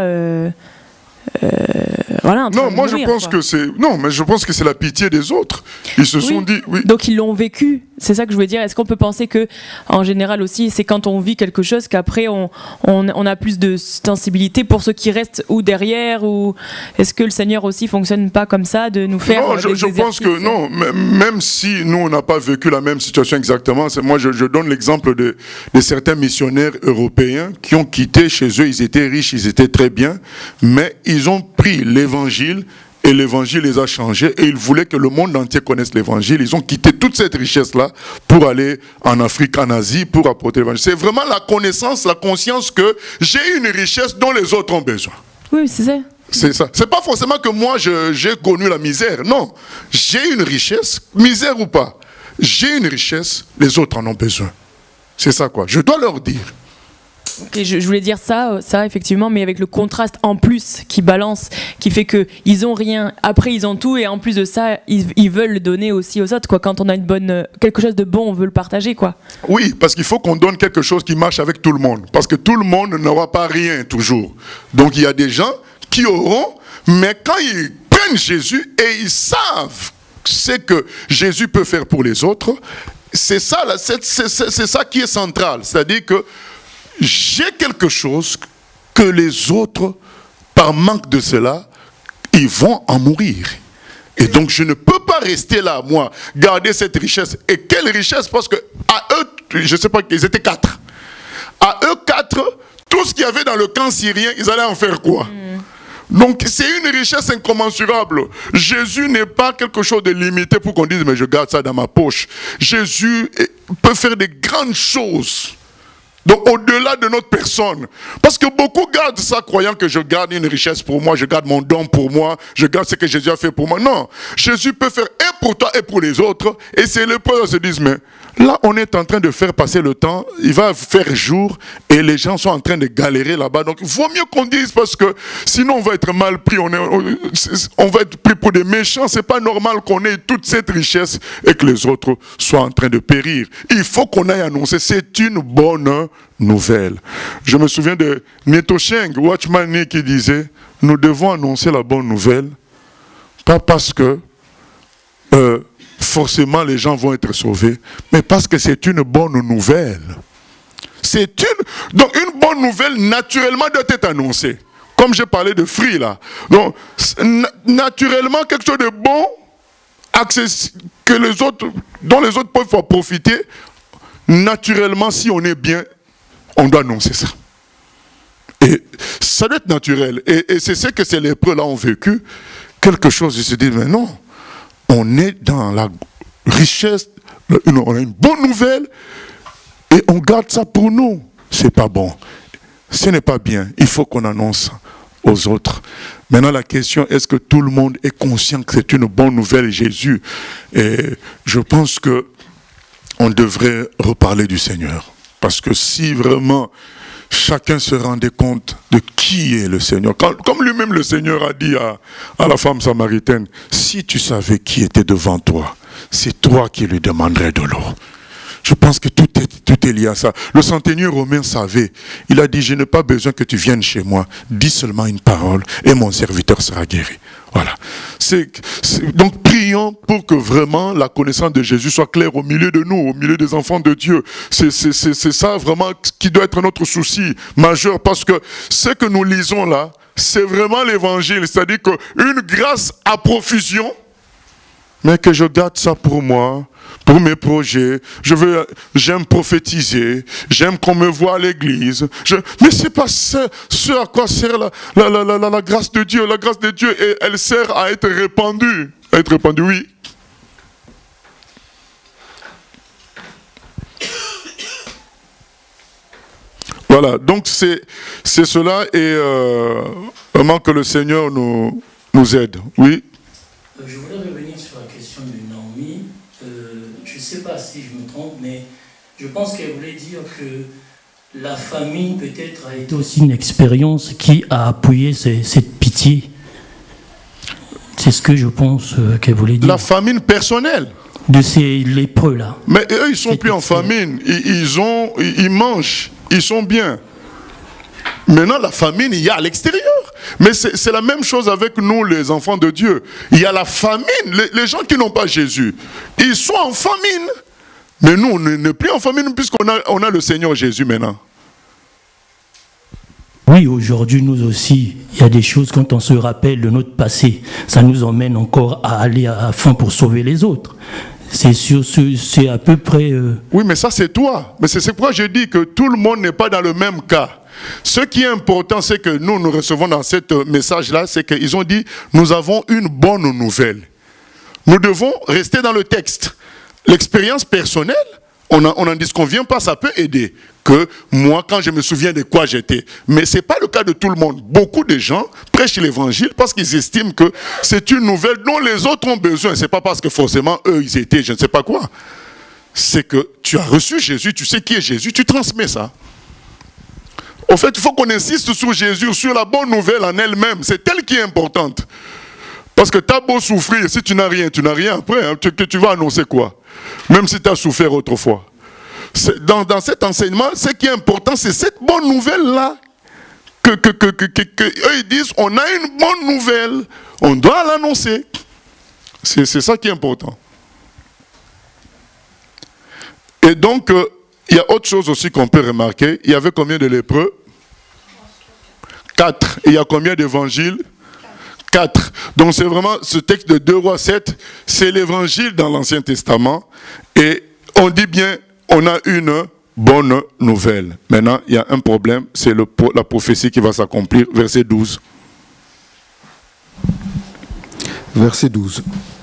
voilà, non, moi je pense que c'est... Non, mais je pense que c'est la pitié des autres. Ils se sont dit... Oui. Donc ils l'ont vécu. C'est ça que je voulais dire. Est-ce qu'on peut penser que, en général aussi, c'est quand on vit quelque chose qu'après on a plus de sensibilité pour ceux qui restent ou derrière, ou est-ce que le Seigneur aussi fonctionne pas comme ça, de nous faire... Non, je pense que non. Même si nous on n'a pas vécu la même situation exactement, moi je donne l'exemple de certains missionnaires européens qui ont quitté chez eux. Ils étaient riches, ils étaient très bien, mais ils ont pris l'évangile et l'évangile les a changés et ils voulaient que le monde entier connaisse l'évangile. Ils ont quitté toute cette richesse-là pour aller en Afrique, en Asie, pour apporter l'évangile. C'est vraiment la connaissance, la conscience que j'ai une richesse dont les autres ont besoin. Oui, c'est ça. C'est ça. C'est pas forcément que moi j'ai connu la misère. Non. J'ai une richesse, misère ou pas. J'ai une richesse, les autres en ont besoin. C'est ça quoi. Je dois leur dire. Okay, je voulais dire ça effectivement, mais avec le contraste en plus qui balance, qui fait que ils ont rien, après ils ont tout, et en plus de ça, ils veulent le donner aussi aux autres, quoi. Quand on a quelque chose de bon, on veut le partager, quoi. Oui, parce qu'il faut qu'on donne quelque chose qui marche avec tout le monde, parce que tout le monde n'aura pas rien toujours. Donc il y a des gens qui auront, mais quand ils prennent Jésus et ils savent ce que Jésus peut faire pour les autres, c'est ça, c'est ça qui est central, c'est-à-dire que j'ai quelque chose que les autres, par manque de cela, ils vont en mourir. Et donc je ne peux pas rester là, moi, garder cette richesse. Et quelle richesse? Parce que à eux, je ne sais pas, ils étaient 4. À eux 4, tout ce qu'il y avait dans le camp syrien, ils allaient en faire quoi? Donc c'est une richesse incommensurable. Jésus n'est pas quelque chose de limité pour qu'on dise mais je garde ça dans ma poche. Jésus peut faire des grandes choses. Donc au-delà de notre personne. Parce que beaucoup gardent ça croyant que je garde une richesse pour moi, je garde mon don pour moi, je garde ce que Jésus a fait pour moi. Non, Jésus peut faire et pour toi et pour les autres. Et c'est les pauvres qui se disent mais là on est en train de faire passer le temps, il va faire jour et les gens sont en train de galérer là-bas. Donc il vaut mieux qu'on dise parce que sinon on va être mal pris, on va être pris pour des méchants. C'est pas normal qu'on ait toute cette richesse et que les autres soient en train de périr. Il faut qu'on aille annoncer, c'est une bonne nouvelle. Je me souviens de Neto Cheng, Watchman qui disait nous devons annoncer la bonne nouvelle, pas parce que forcément les gens vont être sauvés, mais parce que c'est une bonne nouvelle. Donc une bonne nouvelle naturellement doit être annoncée. Comme j'ai parlé de fruits là. Donc naturellement quelque chose de bon, que les autres, dont les autres peuvent profiter, naturellement si on est bien, on doit annoncer ça. Et ça doit être naturel. Et c'est ce que ces lépreux là ont vécu. Quelque chose, ils se disent, mais non, on est dans la richesse, on a une bonne nouvelle, et on garde ça pour nous. C'est pas bon. Ce n'est pas bien. Il faut qu'on annonce aux autres. Maintenant, la question, est-ce que tout le monde est conscient que c'est une bonne nouvelle, Jésus? Et je pense que on devrait reparler du Seigneur. Parce que si vraiment chacun se rendait compte de qui est le Seigneur, comme lui-même le Seigneur a dit à la femme samaritaine, si tu savais qui était devant toi, c'est toi qui lui demanderais de l'eau. Je pense que tout est lié à ça. Le centenier romain savait. Il a dit, je n'ai pas besoin que tu viennes chez moi. Dis seulement une parole et mon serviteur sera guéri. Voilà. Donc prions pour que vraiment la connaissance de Jésus soit claire au milieu de nous, au milieu des enfants de Dieu. C'est ça vraiment qui doit être notre souci majeur. Parce que ce que nous lisons là, c'est vraiment l'évangile. C'est-à-dire qu'une grâce à profusion, mais que je garde ça pour moi, pour mes projets. J'aime prophétiser, j'aime qu'on me voit à l'église. Mais c'est pas ce à quoi sert la grâce de Dieu. La grâce de Dieu, elle sert à être répandue. À être répandue, oui. Voilà, donc c'est cela et vraiment que le Seigneur nous aide. Oui. Je voudrais revenir sur la question de Naomi. Je ne sais pas si je me trompe, mais je pense qu'elle voulait dire que la famine peut-être a été aussi une expérience qui a appuyé cette pitié. C'est ce que je pense qu'elle voulait dire. La famine personnelle de ces lépreux-là. Mais eux, ils ne sont plus en famine. Ils mangent, ils sont bien. Maintenant, la famine, il y a à l'extérieur. Mais c'est la même chose avec nous, les enfants de Dieu. Il y a la famine. Les gens qui n'ont pas Jésus, ils sont en famine. Mais nous, on n'est plus en famine puisqu'on a le Seigneur Jésus maintenant. Oui, aujourd'hui, nous aussi, il y a des choses, quand on se rappelle de notre passé, ça nous emmène encore à aller à fond pour sauver les autres. C'est à peu près... Oui, mais ça, c'est toi. Mais c'est pourquoi je dis que tout le monde n'est pas dans le même cas. Ce qui est important, c'est que nous recevons dans ce message-là, c'est qu'ils ont dit, nous avons une bonne nouvelle. Nous devons rester dans le texte. L'expérience personnelle, on en dit ce qu'on vient pas, ça peut aider. Que moi, quand je me souviens de quoi j'étais. Mais ce n'est pas le cas de tout le monde. Beaucoup de gens prêchent l'évangile parce qu'ils estiment que c'est une nouvelle dont les autres ont besoin. Ce n'est pas parce que forcément eux, ils étaient je ne sais pas quoi. C'est que tu as reçu Jésus, tu sais qui est Jésus, tu transmets ça. Au fait, il faut qu'on insiste sur Jésus, sur la bonne nouvelle en elle-même. C'est elle qui est importante. Parce que tu as beau souffrir, si tu n'as rien après, hein, tu vas annoncer quoi? Même si tu as souffert autrefois. Dans cet enseignement, ce qui est important, c'est cette bonne nouvelle-là. Eux, ils disent, on a une bonne nouvelle, on doit l'annoncer. C'est ça qui est important. Et donc, il y a autre chose aussi qu'on peut remarquer. Il y avait combien de lépreux? 4. Et il y a combien d'évangiles? 4. Donc c'est vraiment ce texte de 2 Rois 7, c'est l'évangile dans l'Ancien Testament. Et on dit bien, on a une bonne nouvelle. Maintenant, il y a un problème, c'est la prophétie qui va s'accomplir, verset 12. Verset 12.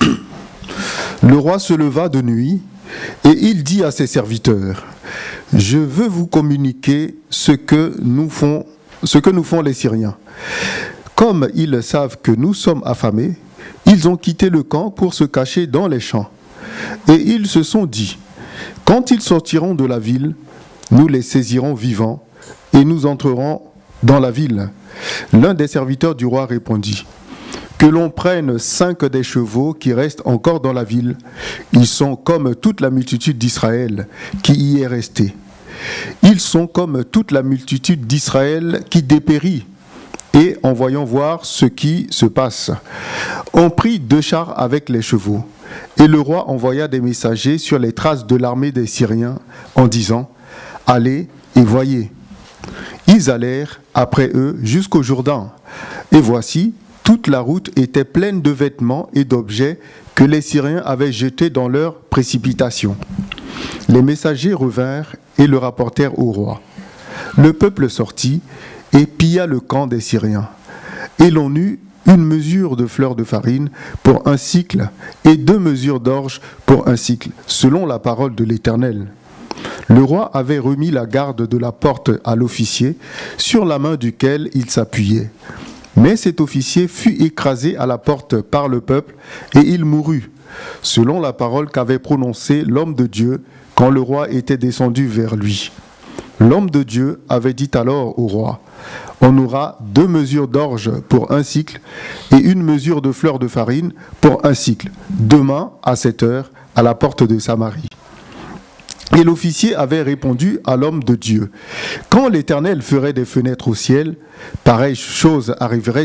Le roi se leva de nuit et il dit à ses serviteurs, « Je veux vous communiquer ce que nous font les Syriens. Comme ils savent que nous sommes affamés, ils ont quitté le camp pour se cacher dans les champs. Et ils se sont dit, quand ils sortiront de la ville, nous les saisirons vivants et nous entrerons dans la ville. » L'un des serviteurs du roi répondit, « Que l'on prenne 5 des chevaux qui restent encore dans la ville. Ils sont comme toute la multitude d'Israël qui y est restée. Ils sont comme toute la multitude d'Israël qui dépérit. Et en voyant voir ce qui se passe, on prit 2 chars avec les chevaux. Et le roi envoya des messagers sur les traces de l'armée des Syriens en disant, « Allez et voyez. » Ils allèrent après eux jusqu'au Jourdain. Et voici, toute la route était pleine de vêtements et d'objets que les Syriens avaient jetés dans leur précipitation. Les messagers revinrent et le rapportèrent au roi. Le peuple sortit et pilla le camp des Syriens. Et l'on eut une mesure de fleurs de farine pour 1 cycle et 2 mesures d'orge pour 1 cycle, selon la parole de l'Éternel. Le roi avait remis la garde de la porte à l'officier, sur la main duquel il s'appuyait. Mais cet officier fut écrasé à la porte par le peuple, et il mourut, selon la parole qu'avait prononcée l'homme de Dieu quand le roi était descendu vers lui. L'homme de Dieu avait dit alors au roi, « On aura 2 mesures d'orge pour 1 cycle et 1 mesure de fleurs de farine pour 1 cycle, demain à 7 heures à la porte de Samarie. » Et l'officier avait répondu à l'homme de Dieu, « Quand l'Éternel ferait des fenêtres au ciel, pareille chose arriverait-elle »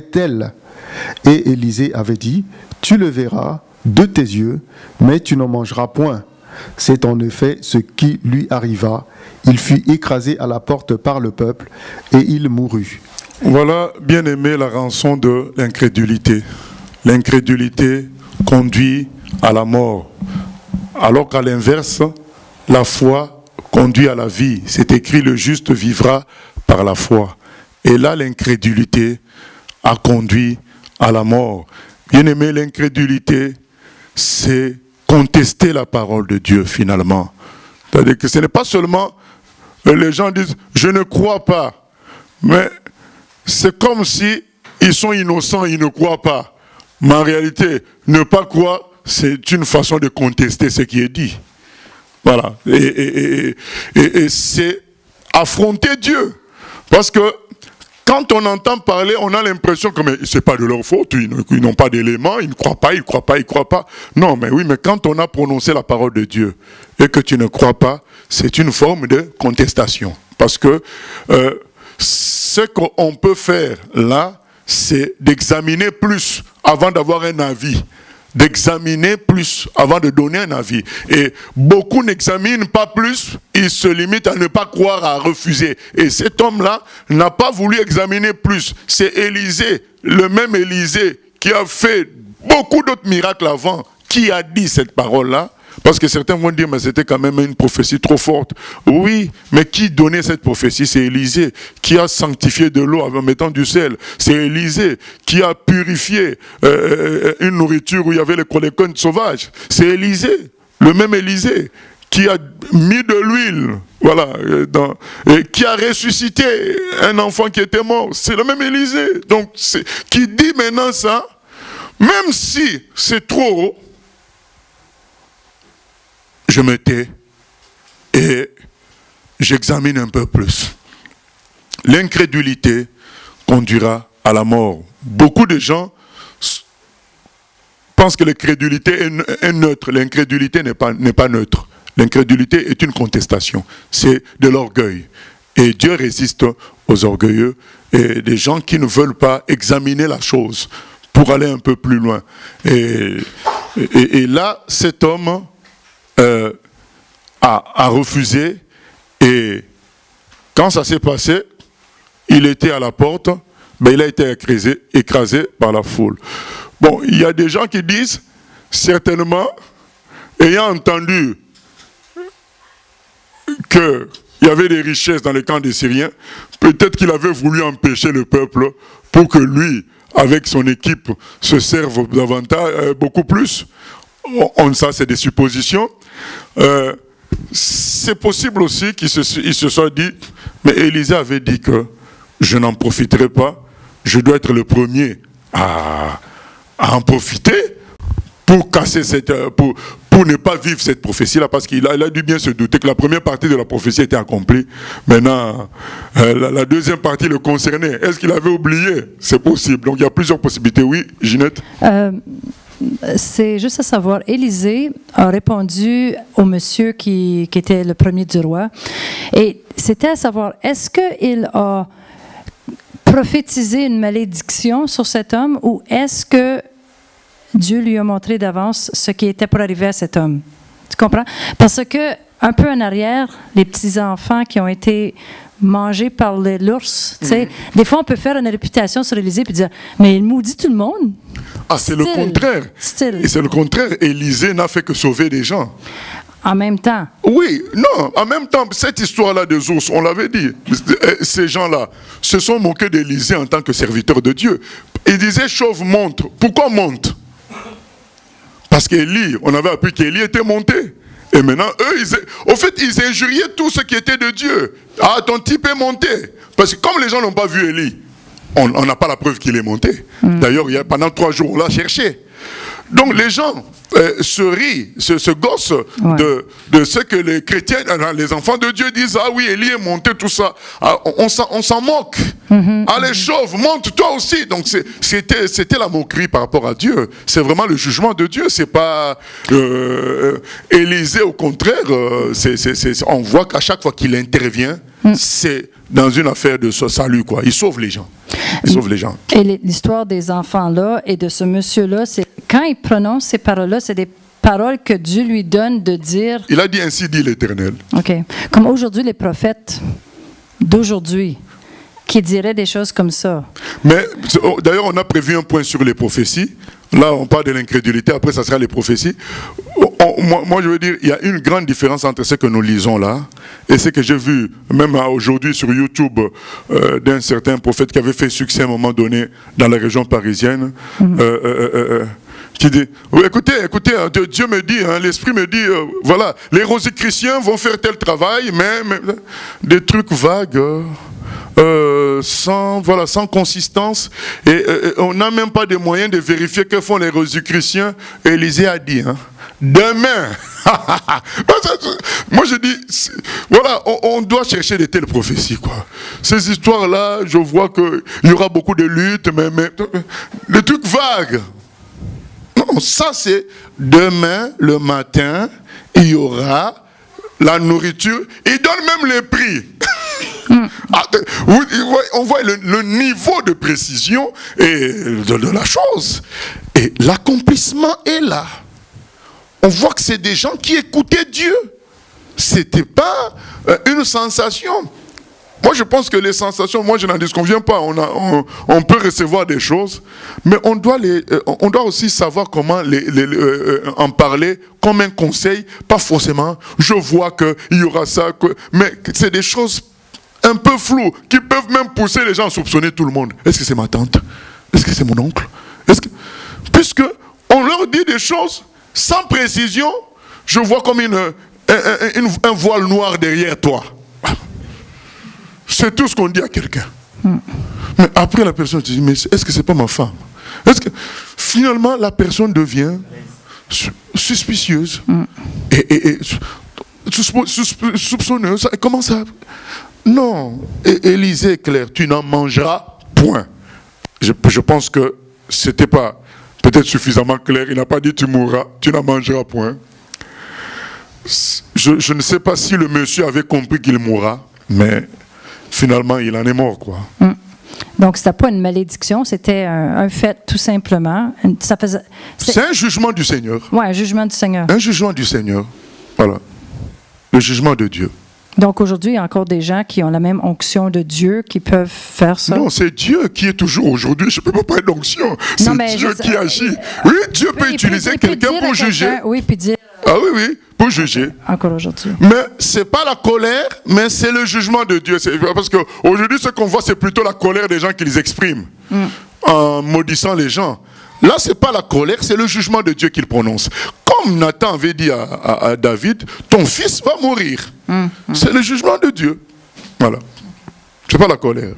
Et Élisée avait dit, « Tu le verras de tes yeux, mais tu n'en mangeras point. » C'est en effet ce qui lui arriva. Il fut écrasé à la porte par le peuple, et il mourut. Voilà, bien aimé, la rançon de l'incrédulité. L'incrédulité conduit à la mort, alors qu'à l'inverse, la foi conduit à la vie. C'est écrit, le juste vivra par la foi. Et là, l'incrédulité a conduit à la mort. Bien aimé, l'incrédulité, c'est contester la parole de Dieu finalement. C'est-à-dire que ce n'est pas seulement les gens disent « je ne crois pas », mais c'est comme si ils sont innocents, ils ne croient pas. Mais en réalité, ne pas croire, c'est une façon de contester ce qui est dit. Voilà. Et c'est affronter Dieu. Parce que quand on entend parler, on a l'impression que ce n'est pas de leur faute, ils n'ont pas d'éléments, ils ne croient pas, ils ne croient pas, ils ne croient pas. Non, mais oui, mais quand on a prononcé la parole de Dieu et que tu ne crois pas, c'est une forme de contestation. Parce que ce qu'on peut faire là, c'est d'examiner plus avant d'avoir un avis. D'examiner plus avant de donner un avis. Et beaucoup n'examinent pas plus, ils se limitent à ne pas croire, à refuser. Et cet homme-là n'a pas voulu examiner plus. C'est Élisée, le même Élisée, qui a fait beaucoup d'autres miracles avant, qui a dit cette parole-là. Parce que certains vont dire, mais c'était quand même une prophétie trop forte. Oui, mais qui donnait cette prophétie? C'est Élisée, qui a sanctifié de l'eau en mettant du sel. C'est Élisée, qui a purifié une nourriture où il y avait les colécones sauvages. C'est Élisée, le même Élisée, qui a mis de l'huile, voilà, et qui a ressuscité un enfant qui était mort. C'est le même Élisée. Donc, qui dit maintenant ça, même si c'est trop haut, je me tais et j'examine un peu plus. L'incrédulité conduira à la mort. Beaucoup de gens pensent que l'incrédulité est neutre. L'incrédulité n'est pas neutre. L'incrédulité est une contestation. C'est de l'orgueil. Et Dieu résiste aux orgueilleux et des gens qui ne veulent pas examiner la chose pour aller un peu plus loin. Et là, cet homme a refusé, et quand ça s'est passé, il était à la porte, ben, il a été écrasé par la foule. Bon, il y a des gens qui disent, certainement, ayant entendu qu'il y avait des richesses dans le camp des Syriens, peut-être qu'il avait voulu empêcher le peuple pour que lui, avec son équipe, se serve davantage, beaucoup plus. Ça, c'est des suppositions. C'est possible aussi qu'il se soit dit, mais Élisée avait dit que je n'en profiterai pas, je dois être le premier à en profiter pour casser pour ne pas vivre cette prophétie-là, parce qu'il a dû bien se douter que la première partie de la prophétie était accomplie. Maintenant, la deuxième partie le concernait. Est-ce qu'il avait oublié? C'est possible. Donc il y a plusieurs possibilités. Oui, Ginette? C'est juste à savoir, Élisée a répondu au monsieur qui était le premier du roi. Et c'était à savoir, est-ce qu'il a prophétisé une malédiction sur cet homme ou est-ce que Dieu lui a montré d'avance ce qui était pour arriver à cet homme? Tu comprends? Parce que, un peu en arrière, les petits-enfants qui ont été mangés par l'ours, tu sais, des fois on peut faire une réputation sur Élisée et dire, mais il maudit tout le monde. Ah, c'est le contraire. Et c'est le contraire. Élisée n'a fait que sauver des gens. En même temps. Oui, non, en même temps, cette histoire-là des ours, on l'avait dit, ces gens-là se sont moqués d'Élisée en tant que serviteur de Dieu. Ils disaient, chauve monte. Pourquoi monte? Parce qu'Élie, on avait appris qu'Élie était monté. Et maintenant, eux, ils injuriaient tout ce qui était de Dieu. Ah, ton type est monté. Parce que comme les gens n'ont pas vu Élie, on n'a pas la preuve qu'il est monté. D'ailleurs, pendant 3 jours, on l'a cherché. Donc les gens se rient, se gossent de ce que les chrétiens, les enfants de Dieu disent. Ah oui, Élie est monté, tout ça. Ah, on s'en moque. Allez, chauve, monte toi aussi. Donc c'était la moquerie par rapport à Dieu. C'est vraiment le jugement de Dieu. C'est pas Élisée, au contraire. On voit qu'à chaque fois qu'il intervient, c'est dans une affaire de salut, quoi. Il sauve les gens. Il sauve les gens. Et l'histoire des enfants-là et de ce monsieur-là, c'est quand il prononce ces paroles-là, c'est des paroles que Dieu lui donne de dire. Il a dit ainsi dit l'Éternel. OK. Comme aujourd'hui, les prophètes d'aujourd'hui qui diraient des choses comme ça. Mais d'ailleurs, on a prévu un point sur les prophéties. Là, on parle de l'incrédulité, après ça sera les prophéties. Moi, je veux dire, il y a une grande différence entre ce que nous lisons là et ce que j'ai vu, même aujourd'hui sur YouTube, d'un certain prophète qui avait fait succès à un moment donné dans la région parisienne, qui dit, écoutez, Dieu me dit, l'Esprit me dit, voilà, les rosicruciens vont faire tel travail, mais des trucs vagues. Sans consistance, et on n'a même pas de moyens de vérifier que font les rosicruciens. Élisée a dit, demain. Moi je dis, voilà, on doit chercher de telles prophéties, quoi. Ces histoires-là, je vois qu'il y aura beaucoup de luttes, mais des trucs vagues. Non, ça c'est demain, le matin, il y aura la nourriture. Il donne même les prix. On voit le niveau de précision et de la chose. Et l'accomplissement est là. On voit que c'est des gens qui écoutaient Dieu. C'était pas une sensation. Moi, je pense que les sensations, moi, je n'en disconviens pas. On peut recevoir des choses, mais on doit aussi savoir comment en parler comme un conseil. Pas forcément, je vois qu'il y aura ça, mais c'est des choses un peu floues qui peuvent même pousser les gens à soupçonner tout le monde. Est-ce que c'est ma tante? Est-ce que c'est mon oncle? Puisque on leur dit des choses sans précision, je vois comme un voile noir derrière toi. C'est tout ce qu'on dit à quelqu'un. Mais après la personne te dit, mais est-ce que c'est pas ma femme? Est-ce que finalement la personne devient suspicieuse et soupçonneuse? Comment ça? Non, Élisée est clair, tu n'en mangeras point. Je pense que c'était pas peut-être suffisamment clair. Il n'a pas dit tu mourras, tu n'en mangeras point. Je ne sais pas si le monsieur avait compris qu'il mourra, mais finalement il en est mort, quoi. Donc c'était pas une malédiction, c'était un fait tout simplement. C'est un jugement du Seigneur. Oui, un jugement du Seigneur. Un jugement du Seigneur. Voilà. Le jugement de Dieu. Donc aujourd'hui, il y a encore des gens qui ont la même onction de Dieu qui peuvent faire ça. Non, c'est Dieu qui est toujours aujourd'hui. Je ne peux pas parler d'onction. C'est Dieu qui agit. Oui, Dieu peut utiliser quelqu'un pour juger. Oui, puis dire. Ah oui, pour juger. Encore aujourd'hui. Mais ce n'est pas la colère, mais c'est le jugement de Dieu. Parce qu'aujourd'hui, ce qu'on voit, c'est plutôt la colère des gens qui les expriment en maudissant les gens. Là, ce n'est pas la colère, c'est le jugement de Dieu qu'il prononce. Comme Nathan avait dit à David, ton fils va mourir. C'est le jugement de Dieu. Voilà. Ce n'est pas la colère.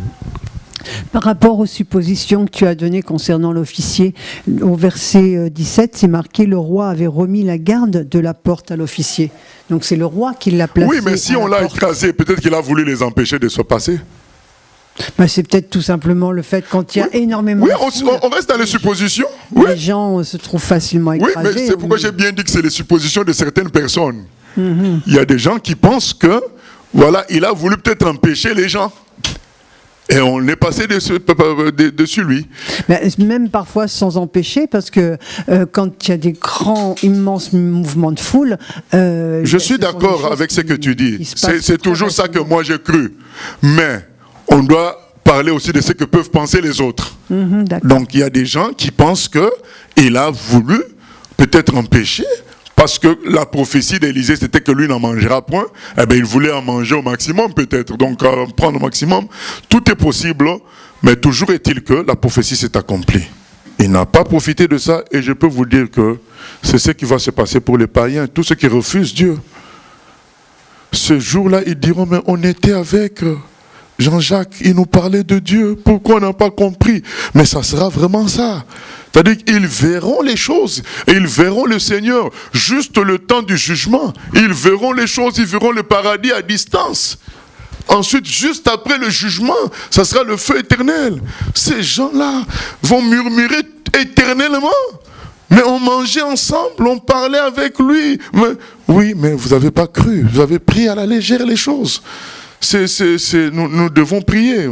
Par rapport aux suppositions que tu as données concernant l'officier, au verset 17, c'est marqué « Le roi avait remis la garde de la porte à l'officier ». Donc c'est le roi qui l'a placé. Oui, mais si on l'a écrasé, peut-être qu'il a voulu les empêcher de se passer. Ben, c'est peut-être tout simplement le fait quand il y a énormément de foule, on reste dans les suppositions. Les gens se trouvent facilement écrasés. Oui, mais c'est pourquoi j'ai bien dit que c'est les suppositions de certaines personnes. Il y a des gens qui pensent que, voilà, il a voulu peut-être empêcher les gens. Et on est passé dessus lui. Mais même parfois sans empêcher, parce que quand il y a des grands, immenses mouvements de foule... je suis d'accord avec ce que tu dis. C'est toujours ça que moi j'ai cru. Mais on doit parler aussi de ce que peuvent penser les autres. Donc il y a des gens qui pensent qu'il a voulu peut-être empêcher, parce que la prophétie d'Élisée, c'était que lui n'en mangera point. Eh bien, il voulait en manger au maximum, peut-être. Donc, prendre au maximum. Tout est possible, mais toujours est-il que la prophétie s'est accomplie. Il n'a pas profité de ça, et je peux vous dire que c'est ce qui va se passer pour les païens, tous ceux qui refusent Dieu. Ce jour-là, ils diront, mais on était avec Jean-Jacques, il nous parlait de Dieu, pourquoi on n'a pas compris? Mais ça sera vraiment ça. C'est-à-dire qu'ils verront les choses, et ils verront le Seigneur, juste le temps du jugement. Ils verront les choses, ils verront le paradis à distance. Ensuite, juste après le jugement, ça sera le feu éternel. Ces gens-là vont murmurer éternellement. Mais on mangeait ensemble, on parlait avec lui. Mais, oui, mais vous n'avez pas cru, vous avez pris à la légère les choses. Nous devons prier,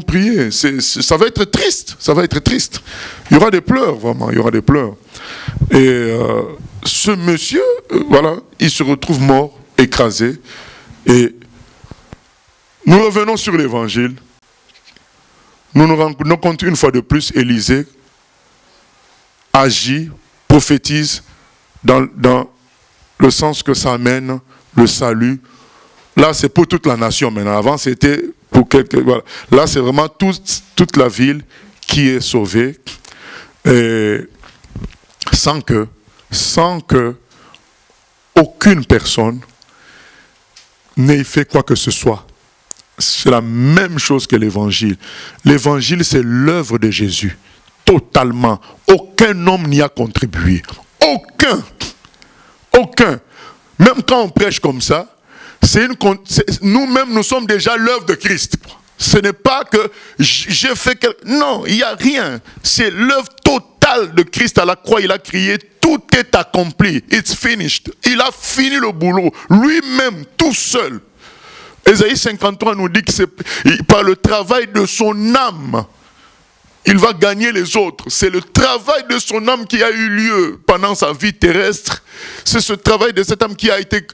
ça va être triste, ça va être triste. Il y aura des pleurs, vraiment, il y aura des pleurs. Et ce monsieur, voilà, il se retrouve mort, écrasé. Et nous revenons sur l'évangile. Nous nous rendons compte une fois de plus, Élisée agit, prophétise dans le sens que ça amène le salut. Là, c'est pour toute la nation maintenant. Avant, c'était pour quelques... Voilà. Là, c'est vraiment toute la ville qui est sauvée. Et sans que aucune personne n'ait fait quoi que ce soit. C'est la même chose que l'évangile. L'évangile, c'est l'œuvre de Jésus. Totalement. Aucun homme n'y a contribué. Aucun. Même quand on prêche comme ça, nous-mêmes, nous sommes déjà l'œuvre de Christ. Ce n'est pas que j'ai fait quelque... Non, il n'y a rien. C'est l'œuvre totale de Christ à la croix. Il a crié, tout est accompli. It's finished. Il a fini le boulot. Lui-même, tout seul. Ésaïe 53 nous dit que c'est par le travail de son âme, il va gagner les autres. C'est le travail de son âme qui a eu lieu pendant sa vie terrestre. C'est ce travail de cette âme qui a été,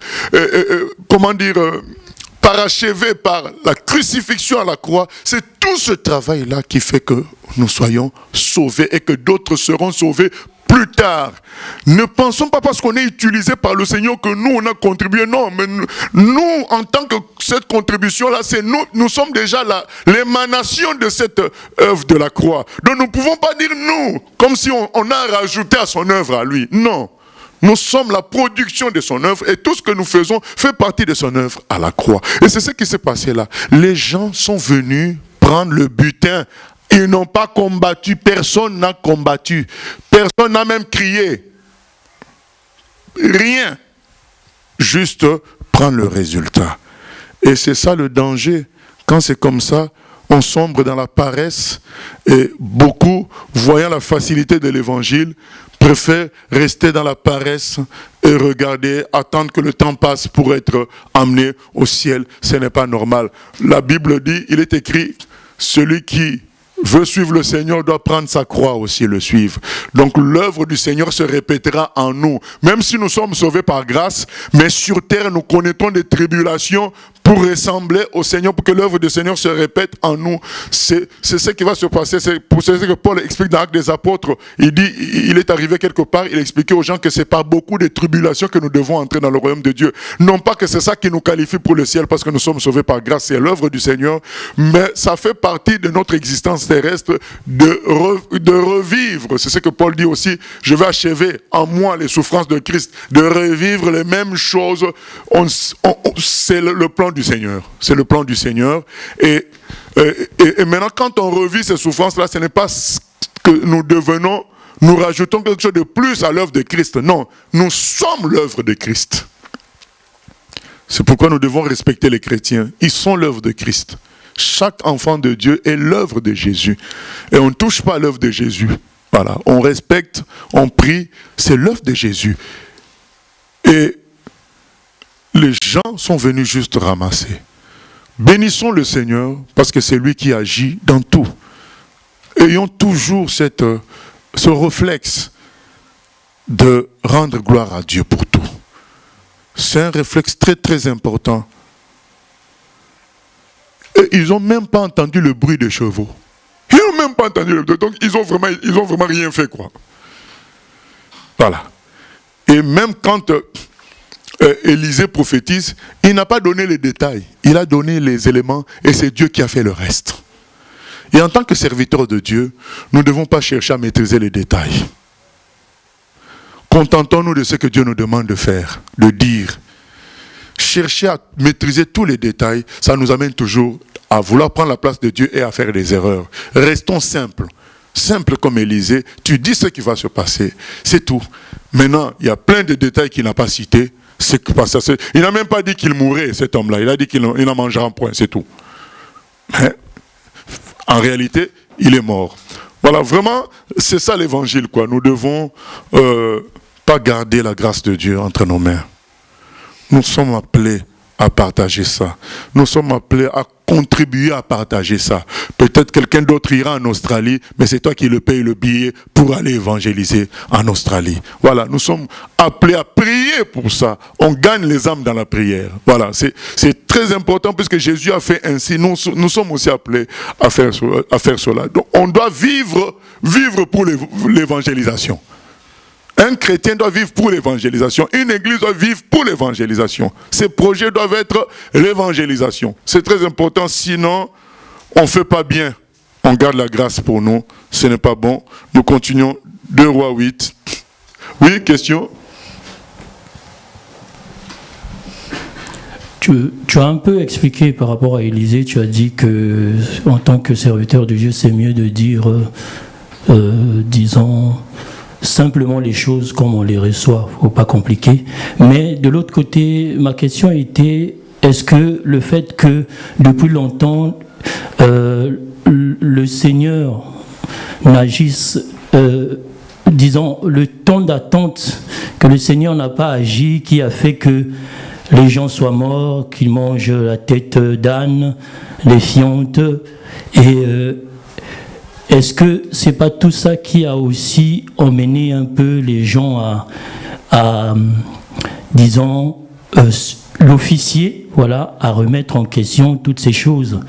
parachevé par la crucifixion à la croix. C'est tout ce travail-là qui fait que nous soyons sauvés et que d'autres seront sauvés plus tard. Ne pensons pas parce qu'on est utilisé par le Seigneur que nous, on a contribué. Non, mais nous, en tant que cette contribution-là, c'est nous sommes déjà l'émanation de cette œuvre de la croix. Donc nous ne pouvons pas dire nous, comme si on a rajouté à son œuvre à lui. Non. Nous sommes la production de son œuvre et tout ce que nous faisons fait partie de son œuvre à la croix. Et c'est ce qui s'est passé là. Les gens sont venus prendre le butin. Ils n'ont pas combattu, personne n'a combattu. Personne n'a même crié. Rien. Juste prendre le résultat. Et c'est ça le danger. Quand c'est comme ça, on sombre dans la paresse. Et beaucoup, voyant la facilité de l'évangile, préfèrent rester dans la paresse et regarder, attendre que le temps passe pour être amené au ciel. Ce n'est pas normal. La Bible dit, il est écrit, celui qui veut suivre le Seigneur doit prendre sa croix aussi et le suivre. Donc l'œuvre du Seigneur se répétera en nous. Même si nous sommes sauvés par grâce, mais sur terre nous connaîtrons des tribulations pour ressembler au Seigneur, pour que l'œuvre du Seigneur se répète en nous. C'est ce qui va se passer. C'est pour ce que Paul explique dans l'Acte des Apôtres. Il dit, il est arrivé quelque part, il expliquait aux gens que c'est par beaucoup de tribulations que nous devons entrer dans le royaume de Dieu. Non pas que c'est ça qui nous qualifie pour le ciel parce que nous sommes sauvés par grâce, c'est l'œuvre du Seigneur, mais ça fait partie de notre existence terrestre de revivre. C'est ce que Paul dit aussi, je vais achever en moi les souffrances de Christ, de revivre les mêmes choses. C'est le plan du Seigneur. C'est le plan du Seigneur. Et maintenant, quand on revit ces souffrances-là, ce n'est pas que nous devenons, nous rajoutons quelque chose de plus à l'œuvre de Christ. Non, nous sommes l'œuvre de Christ. C'est pourquoi nous devons respecter les chrétiens. Ils sont l'œuvre de Christ. Chaque enfant de Dieu est l'œuvre de Jésus. Et on ne touche pas à l'œuvre de Jésus. Voilà, on respecte, on prie, c'est l'œuvre de Jésus. Et les gens sont venus juste ramasser. Bénissons le Seigneur parce que c'est lui qui agit dans tout. Ayons toujours ce réflexe de rendre gloire à Dieu pour tout. C'est un réflexe très très important. Et ils n'ont même pas entendu le bruit des chevaux. Ils n'ont même pas entendu le bruit. Donc ils ont vraiment rien fait, quoi. Voilà. Et même quand Élisée prophétise, il n'a pas donné les détails. Il a donné les éléments et c'est Dieu qui a fait le reste. Et en tant que serviteurs de Dieu, nous ne devons pas chercher à maîtriser les détails. Contentons-nous de ce que Dieu nous demande de faire, de dire. Chercher à maîtriser tous les détails, ça nous amène toujours à vouloir prendre la place de Dieu et à faire des erreurs. Restons simples. Simple comme Élisée, tu dis ce qui va se passer, c'est tout. Maintenant, il y a plein de détails qu'il n'a pas cités. Il n'a même pas dit qu'il mourrait, cet homme-là. Il a dit qu'il en mangera un point, c'est tout. Mais, en réalité, il est mort. Voilà, vraiment, c'est ça l'évangile, quoi. Nous devons pas garder la grâce de Dieu entre nos mains. Nous sommes appelés à partager ça. Nous sommes appelés à contribuer à partager ça. Peut-être quelqu'un d'autre ira en Australie, mais c'est toi qui le payes le billet pour aller évangéliser en Australie. Voilà, nous sommes appelés à prier pour ça. On gagne les âmes dans la prière. Voilà, c'est très important puisque Jésus a fait ainsi. Nous sommes aussi appelés à faire cela. Donc on doit vivre pour l'évangélisation. Un chrétien doit vivre pour l'évangélisation. Une église doit vivre pour l'évangélisation. Ses projets doivent être l'évangélisation. C'est très important, sinon on ne fait pas bien. On garde la grâce pour nous. Ce n'est pas bon. Nous continuons. 2 Rois 8. Oui, question? Tu as un peu expliqué par rapport à Élisée. Tu as dit que en tant que serviteur de Dieu, c'est mieux de dire, disons, simplement les choses comme on les reçoit, il ne faut pas compliquer. Mais de l'autre côté, ma question était, est-ce que le fait que depuis longtemps, le Seigneur n'agisse, disons, le temps d'attente que le Seigneur n'a pas agi, qui a fait que les gens soient morts, qu'ils mangent la tête d'âne, les fientes, et est-ce que c'est pas tout ça qui a aussi emmené un peu les gens à disons, l'officier, voilà, à remettre en question toutes ces choses,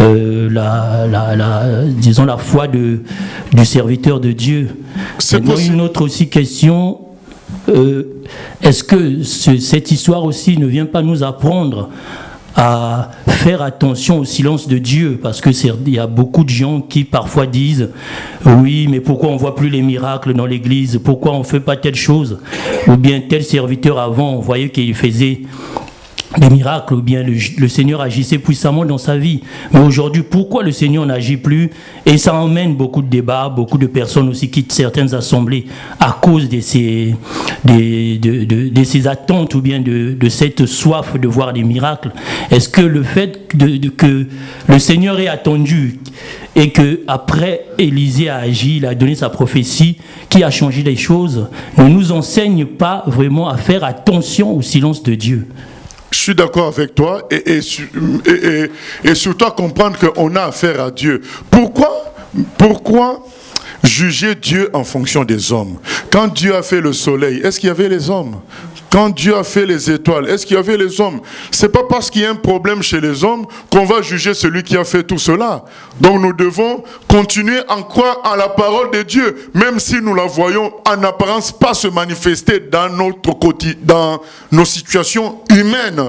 disons la foi du serviteur de Dieu. Maintenant, une autre aussi question, est-ce que cette histoire aussi ne vient pas nous apprendre à faire attention au silence de Dieu, parce que il y a beaucoup de gens qui parfois disent oui, mais pourquoi on voit plus les miracles dans l'église, pourquoi on fait pas telle chose, ou bien tel serviteur avant on voyait qu'il faisait des miracles, ou bien le Seigneur agissait puissamment dans sa vie, mais aujourd'hui pourquoi le Seigneur n'agit plus? Et ça emmène beaucoup de débats, beaucoup de personnes aussi quittent certaines assemblées à cause de ces attentes, ou bien de cette soif de voir des miracles. Est-ce que le fait que le Seigneur ait attendu et que après Élisée a agi, il a donné sa prophétie qui a changé les choses, ne nous enseigne pas vraiment à faire attention au silence de Dieu? Je suis d'accord avec toi et surtout à comprendre qu'on a affaire à Dieu. Pourquoi Pourquoi juger Dieu en fonction des hommes? Quand Dieu a fait le soleil, est-ce qu'il y avait les hommes? Quand Dieu a fait les étoiles, est-ce qu'il y avait les hommes? C'est pas parce qu'il y a un problème chez les hommes qu'on va juger celui qui a fait tout cela. Donc nous devons continuer à croire en la parole de Dieu, même si nous la voyons en apparence pas se manifester dans notre quotidien, dans nos situations humaines.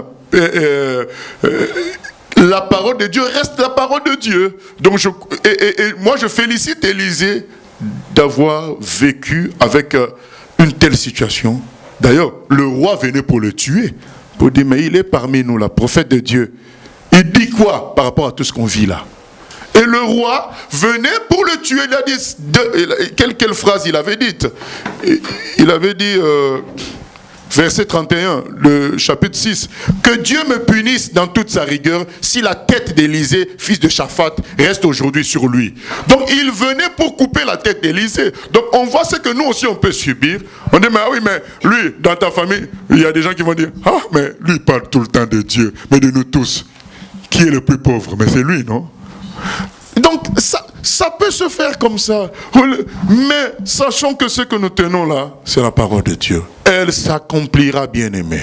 La parole de Dieu reste la parole de Dieu. Donc moi je félicite Élisée d'avoir vécu avec une telle situation. D'ailleurs, le roi venait pour le tuer, pour dire, mais il est parmi nous, la prophète de Dieu. Il dit quoi par rapport à tout ce qu'on vit là? Et le roi venait pour le tuer. Il a dit, quelle phrase il avait dite? Il avait dit, verset 31, le chapitre 6, que Dieu me punisse dans toute sa rigueur si la tête d'Élisée, fils de Shaphat, reste aujourd'hui sur lui. Donc il venait pour couper la tête d'Élisée. Donc on voit ce que nous aussi on peut subir. On dit, mais oui, mais lui, dans ta famille, il y a des gens qui vont dire, ah, mais lui il parle tout le temps de Dieu, mais de nous tous. Qui est le plus pauvre? Mais c'est lui, non? Donc ça peut se faire comme ça. Mais sachons que ce que nous tenons là, c'est la parole de Dieu. Elle s'accomplira, bien-aimé.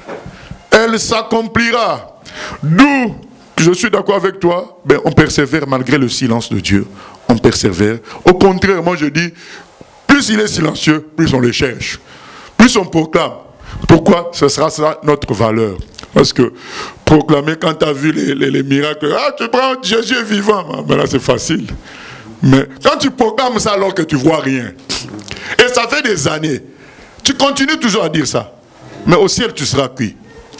Elle s'accomplira. D'où, je suis d'accord avec toi, ben on persévère malgré le silence de Dieu. On persévère. Au contraire, moi je dis, plus il est silencieux, plus on le cherche. Plus on proclame. Pourquoi? Ce sera ça notre valeur. Parce que proclamer quand tu as vu les miracles, ah tu prends Jésus est vivant, ben là c'est facile. Mais quand tu proclames ça alors que tu vois rien, et ça fait des années, tu continues toujours à dire ça, mais au ciel tu seras cuit.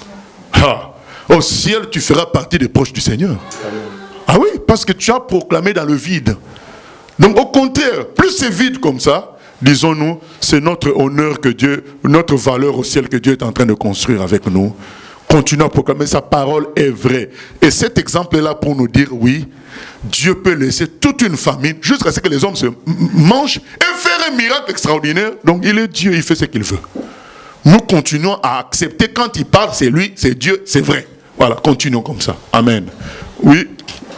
Ah, au ciel tu feras partie des proches du Seigneur. Ah oui, parce que tu as proclamé dans le vide. Donc au contraire, plus c'est vide comme ça, disons-nous, c'est notre honneur que Dieu, notre valeur au ciel que Dieu est en train de construire avec nous. Continuons à proclamer, sa parole est vraie. Et cet exemple est là pour nous dire, oui, Dieu peut laisser toute une famille jusqu'à ce que les hommes se mangent et faire un miracle extraordinaire. Donc il est Dieu, il fait ce qu'il veut. Nous continuons à accepter quand il parle, c'est lui, c'est Dieu, c'est vrai. Voilà, continuons comme ça. Amen. Oui.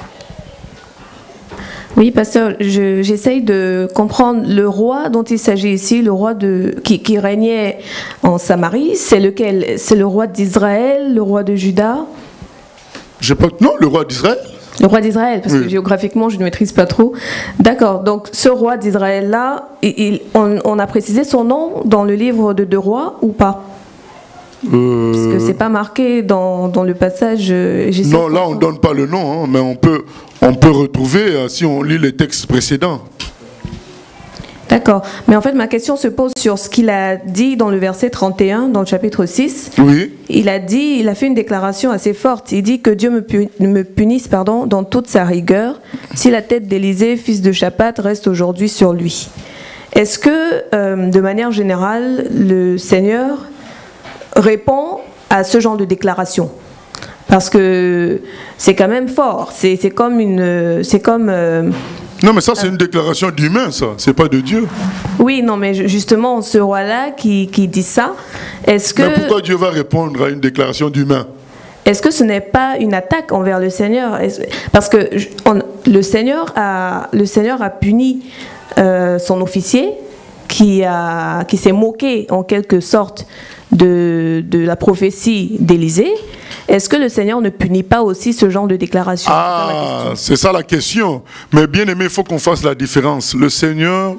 Oui, pasteur, j'essaye de comprendre le roi dont il s'agit ici, le roi qui régnait en Samarie, c'est lequel? C'est le roi d'Israël, le roi de Juda? Non, le roi d'Israël. Le roi d'Israël, parce oui. que géographiquement, je ne maîtrise pas trop. D'accord, donc ce roi d'Israël-là, on a précisé son nom dans le livre de 2 rois ou pas? Parce que c'est pas marqué dans le passage. Non, là on ne donne pas le nom, hein, mais on peut retrouver si on lit les textes précédents. D'accord, mais en fait ma question se pose sur ce qu'il a dit dans le verset 31, dans le chapitre 6. Oui. Il a fait une déclaration assez forte. Il dit que Dieu me punisse dans toute sa rigueur si la tête d'Élisée, fils de Shaphat, reste aujourd'hui sur lui. Est-ce que, de manière générale, le Seigneur répond à ce genre de déclaration? Parce que c'est quand même fort. C'est comme non, mais ça, c'est une déclaration d'humain, ça. C'est pas de Dieu. Oui, non, mais justement, ce roi-là qui dit ça, est-ce que... Mais pourquoi Dieu va répondre à une déclaration d'humain? Est-ce que ce n'est pas une attaque envers le Seigneur? Parce que le Seigneur a puni son officier qui s'est moqué en quelque sorte de la prophétie d'Élisée. Est-ce que le Seigneur ne punit pas aussi ce genre de déclaration? Ah, c'est ça la question. Mais bien aimé, il faut qu'on fasse la différence. Le Seigneur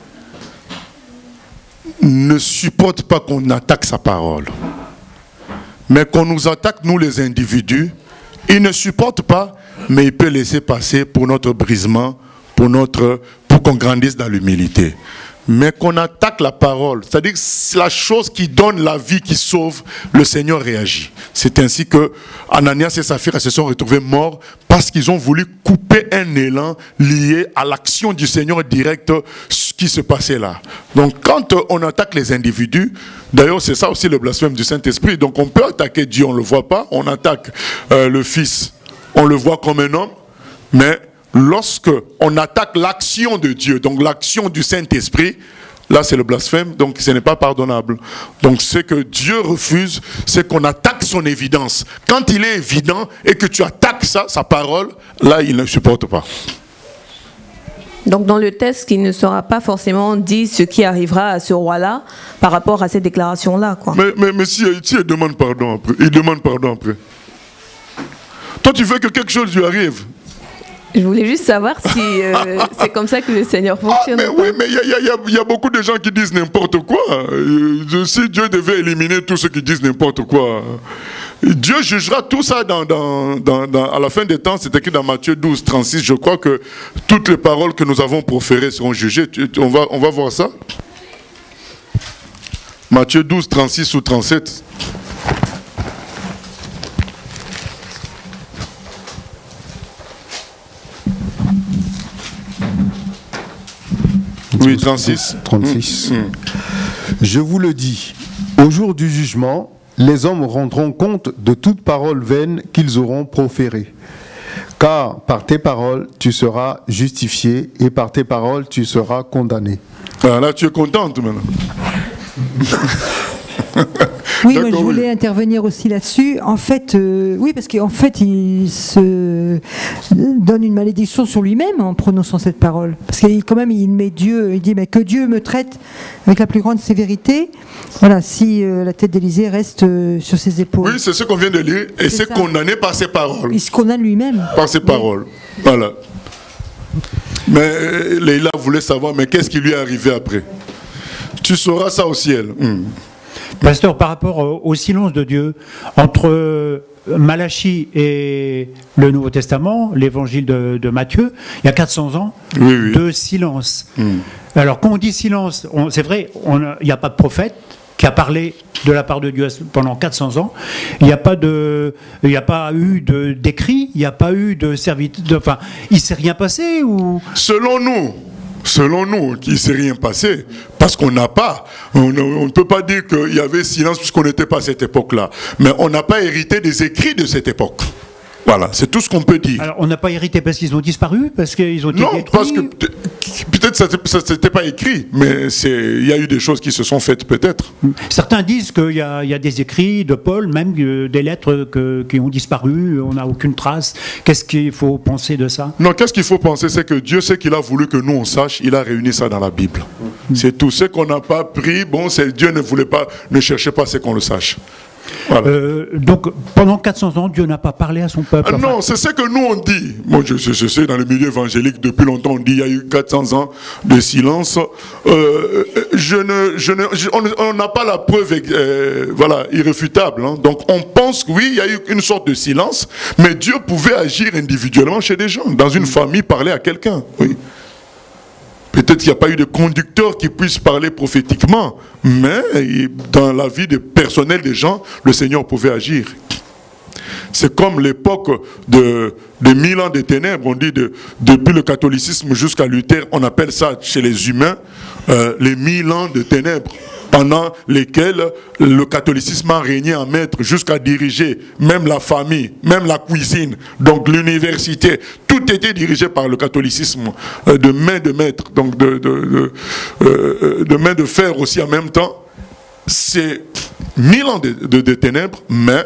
ne supporte pas qu'on attaque sa parole. Mais qu'on nous attaque, nous les individus, il ne supporte pas, mais il peut laisser passer pour notre brisement, pour qu'on grandisse dans l'humilité. Mais qu'on attaque la parole, c'est-à-dire la chose qui donne la vie, qui sauve, le Seigneur réagit. C'est ainsi que Ananias et Saphira se sont retrouvés morts parce qu'ils ont voulu couper un élan lié à l'action du Seigneur direct, ce qui se passait là. Donc quand on attaque les individus, d'ailleurs c'est ça aussi le blasphème du Saint-Esprit, donc on peut attaquer Dieu, on ne le voit pas, on attaque le Fils, on le voit comme un homme, mais lorsque on attaque l'action de Dieu, donc l'action du Saint-Esprit, là c'est le blasphème, donc ce n'est pas pardonnable. Donc ce que Dieu refuse, c'est qu'on attaque son évidence. Quand il est évident et que tu attaques ça, sa parole, là il ne supporte pas. Donc dans le texte, il ne sera pas forcément dit ce qui arrivera à ce roi-là par rapport à cette déclaration-là, quoi. Mais si il demande pardon après, Toi, tu veux que quelque chose lui arrive. Je voulais juste savoir si c'est comme ça que le Seigneur fonctionne. Mais oui, mais il y a beaucoup de gens qui disent n'importe quoi. Si Dieu devait éliminer tous ceux qui disent n'importe quoi, Dieu jugera tout ça à la fin des temps. C'est écrit dans Matthieu 12, 36. Je crois que toutes les paroles que nous avons proférées seront jugées. On va voir ça. Matthieu 12, 36 ou 37. Oui, 36. 36. Je vous le dis, au jour du jugement, les hommes rendront compte de toute parole vaine qu'ils auront proférée. Car par tes paroles, tu seras justifié et par tes paroles, tu seras condamné. Ah, là, tu es contente maintenant. Oui, moi, je voulais intervenir aussi là-dessus. En fait, oui, parce qu'en fait, il se donne une malédiction sur lui-même en prononçant cette parole. Parce qu'il, quand même, il met Dieu, il dit, mais que Dieu me traite avec la plus grande sévérité. Voilà, si la tête d'Élysée reste sur ses épaules. Oui, c'est ce qu'on vient de lire. Et c'est condamné par ses paroles. Il se condamne lui-même. Par ses paroles. Voilà. Mais Leïla voulait savoir, mais qu'est-ce qui lui est arrivé après? Tu sauras ça au ciel. Pasteur, par rapport au silence de Dieu entre Malachie et le Nouveau Testament, l'évangile de Matthieu, il y a 400 ans de silence. Alors quand on dit silence, c'est vrai, il n'y a pas de prophète qui a parlé de la part de Dieu pendant 400 ans. Il n'y a pas eu d'écrit, il n'y a pas eu de serviteur. Enfin, il ne s'est rien passé ou... Selon nous, il ne s'est rien passé, parce qu'on n'a pas, on ne peut pas dire qu'il y avait silence puisqu'on n'était pas à cette époque-là. Mais on n'a pas hérité des écrits de cette époque. Voilà, c'est tout ce qu'on peut dire. Alors, on n'a pas hérité parce qu'ils ont disparu, parce qu'ils ont été détruits. Non, parce que peut-être ça n'était pas écrit, mais il y a eu des choses qui se sont faites peut-être. Certains disent qu'il y a des écrits de Paul, même des lettres qui ont disparu, on n'a aucune trace. Qu'est-ce qu'il faut penser de ça? Non, qu'est-ce qu'il faut penser, c'est que Dieu sait qu'il a voulu que nous on sache, il a réuni ça dans la Bible. C'est tout. Ce qu'on n'a pas pris, Dieu ne voulait pas, ne cherchait pas ce qu'on le sache. Voilà. Donc pendant 400 ans, Dieu n'a pas parlé à son peuple. Non, c'est ce que nous on dit. Moi, je sais, dans le milieu évangélique, depuis longtemps, on dit il y a eu 400 ans de silence. On n'a pas la preuve irréfutable. Hein. Donc on pense que oui, il y a eu une sorte de silence, mais Dieu pouvait agir individuellement chez des gens, dans une famille, parler à quelqu'un. Oui. Peut-être qu'il n'y a pas eu de conducteur qui puisse parler prophétiquement, mais dans la vie personnelle des gens, le Seigneur pouvait agir. C'est comme l'époque de 1000 ans de ténèbres, on dit depuis le catholicisme jusqu'à Luther, on appelle ça chez les humains les 1000 ans de ténèbres, pendant lesquels le catholicisme a régné en maître jusqu'à diriger même la famille, même la cuisine, donc l'université. Tout était dirigé par le catholicisme de main de maître, donc de main de fer aussi en même temps. C'est 1000 ans de ténèbres, mais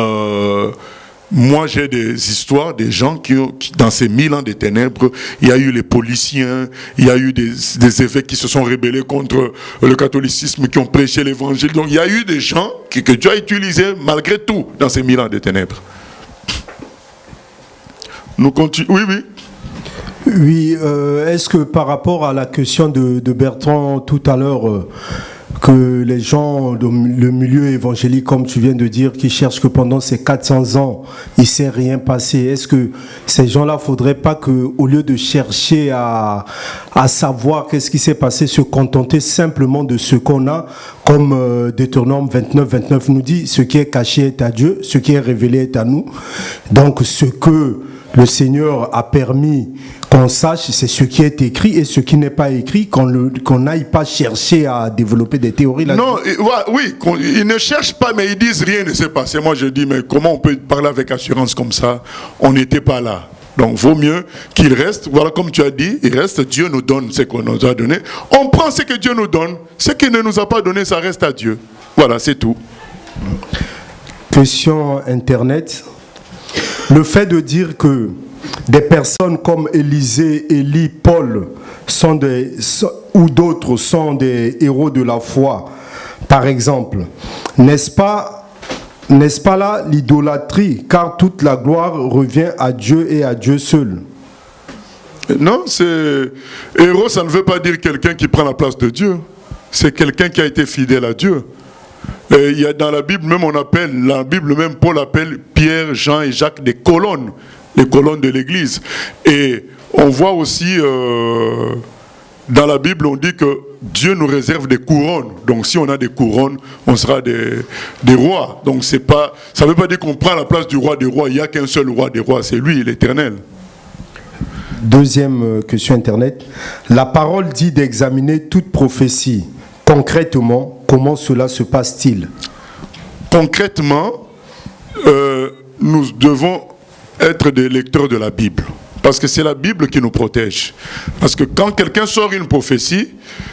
moi j'ai des histoires des gens qui dans ces 1000 ans de ténèbres, il y a eu les policiers, il y a eu des évêques qui se sont rebellés contre le catholicisme, qui ont prêché l'évangile. Donc il y a eu des gens que Dieu a utilisés malgré tout dans ces 1000 ans de ténèbres. Nous continuons. Oui. Oui, est-ce que par rapport à la question de Bertrand tout à l'heure, que les gens, le milieu évangélique, comme tu viens de dire, qui cherchent que pendant ces 400 ans, il ne s'est rien passé, est-ce que ces gens-là, il ne faudrait pas qu'au lieu de chercher à savoir qu'est-ce qui s'est passé, se contenter simplement de ce qu'on a, comme Deutéronome 29 nous dit, ce qui est caché est à Dieu, ce qui est révélé est à nous. Donc ce que le Seigneur a permis qu'on sache, c'est ce qui est écrit, et ce qui n'est pas écrit, qu'on n'aille pas chercher à développer des théories là-dessus. Non, oui, ils ne cherchent pas, mais ils disent rien ne s'est passé. Moi je dis, mais comment on peut parler avec assurance comme ça? On n'était pas là. Donc vaut mieux qu'il reste, voilà, comme tu as dit, il reste, Dieu nous donne ce qu'on nous a donné. On prend ce que Dieu nous donne, ce qu'il ne nous a pas donné, ça reste à Dieu. Voilà, c'est tout. Question Internet. Le fait de dire que des personnes comme Élisée, Élie, Paul ou d'autres sont des héros de la foi, par exemple, n'est-ce pas là l'idolâtrie, car toute la gloire revient à Dieu et à Dieu seul? Non, héros, ça ne veut pas dire quelqu'un qui prend la place de Dieu. C'est quelqu'un qui a été fidèle à Dieu. Et il y a dans la Bible même, Paul appelle Pierre, Jean et Jacques des colonnes, les colonnes de l'Église. Et on voit aussi dans la Bible, on dit que Dieu nous réserve des couronnes. Donc si on a des couronnes, on sera des rois. Donc ça ne veut pas dire qu'on prend la place du roi des rois. Il n'y a qu'un seul roi des rois, c'est lui, l'Éternel. Deuxième question Internet. La parole dit d'examiner toute prophétie. Concrètement, comment cela se passe-t-il? Concrètement, nous devons être des lecteurs de la Bible. Parce que c'est la Bible qui nous protège. Parce que quand quelqu'un sort une prophétie,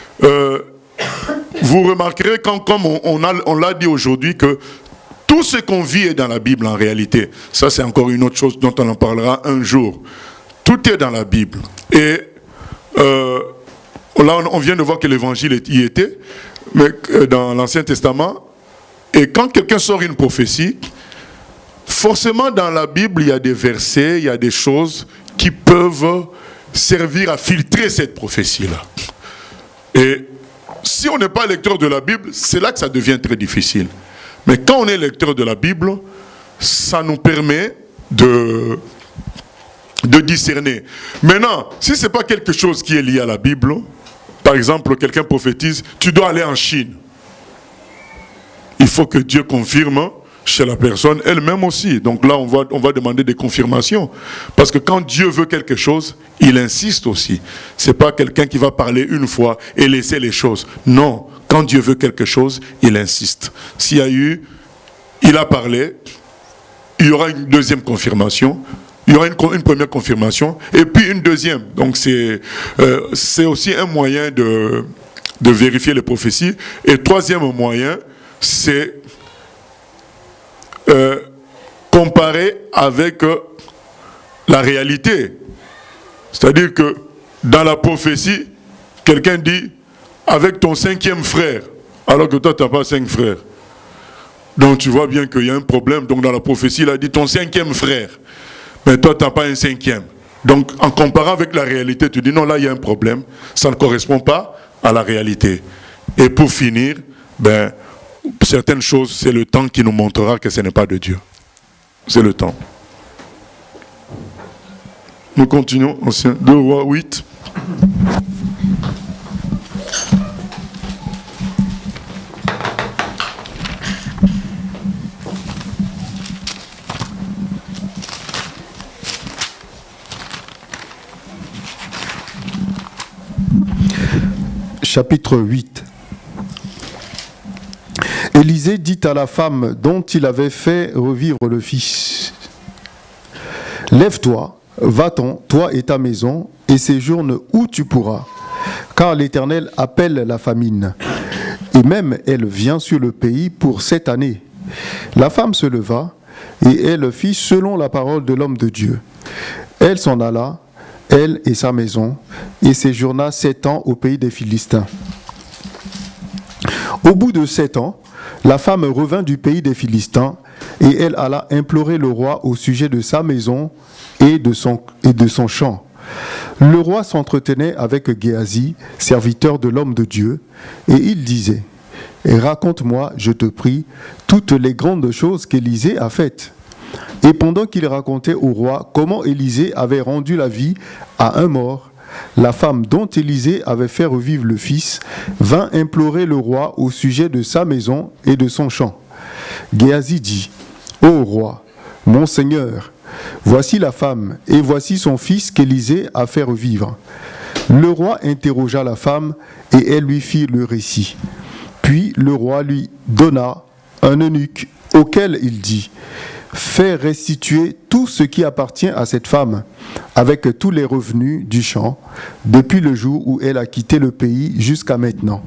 vous remarquerez, comme on l'a dit aujourd'hui, que tout ce qu'on vit est dans la Bible en réalité. Ça, c'est encore une autre chose dont on en parlera un jour. Tout est dans la Bible. Et là, on vient de voir que l'évangile y était, mais dans l'Ancien Testament. Et quand quelqu'un sort une prophétie, forcément dans la Bible, il y a des versets, il y a des choses qui peuvent servir à filtrer cette prophétie-là. Et si on n'est pas lecteur de la Bible, c'est là que ça devient très difficile. Mais quand on est lecteur de la Bible, ça nous permet de discerner. Maintenant, si ce n'est pas quelque chose qui est lié à la Bible, par exemple, quelqu'un prophétise, tu dois aller en Chine. Il faut que Dieu confirme chez la personne elle-même aussi. Donc là, on va demander des confirmations. Parce que quand Dieu veut quelque chose, il insiste aussi. Ce n'est pas quelqu'un qui va parler une fois et laisser les choses. Non, quand Dieu veut quelque chose, il insiste. Il a parlé, il y aura une deuxième confirmation. Il y aura une première confirmation et puis une deuxième. Donc c'est aussi un moyen de vérifier les prophéties. Et troisième moyen, c'est comparer avec la réalité. C'est-à-dire que dans la prophétie, quelqu'un dit avec ton 5e frère, alors que toi tu n'as pas 5 frères. Donc tu vois bien qu'il y a un problème. Donc dans la prophétie, il a dit ton 5e frère. Mais toi, tu n'as pas un 5e. Donc, en comparant avec la réalité, tu dis non, là, il y a un problème. Ça ne correspond pas à la réalité. Et pour finir, certaines choses, c'est le temps qui nous montrera que ce n'est pas de Dieu. C'est le temps. Nous continuons. 2 Rois 8. Chapitre 8. Élisée dit à la femme dont il avait fait revivre le fils: Lève-toi, va-t'en, toi et ta maison, et séjourne où tu pourras, car l'Éternel appelle la famine, et même elle vient sur le pays pour 7 années. La femme se leva, et elle fit selon la parole de l'homme de Dieu. Elle s'en alla, elle et sa maison, et séjourna 7 ans au pays des Philistins. Au bout de 7 ans, la femme revint du pays des Philistins, et elle alla implorer le roi au sujet de sa maison et de son champ. Le roi s'entretenait avec Géasi, serviteur de l'homme de Dieu, et il disait: Raconte-moi, je te prie, toutes les grandes choses qu'Élisée a faites. Et pendant qu'il racontait au roi comment Élisée avait rendu la vie à un mort, la femme dont Élisée avait fait revivre le fils vint implorer le roi au sujet de sa maison et de son champ. Géasi dit: Ô roi, mon seigneur, voici la femme et voici son fils qu'Élisée a fait revivre. Le roi interrogea la femme et elle lui fit le récit. Puis le roi lui donna un eunuque auquel il dit: Fais restituer tout ce qui appartient à cette femme, avec tous les revenus du champ, depuis le jour où elle a quitté le pays jusqu'à maintenant.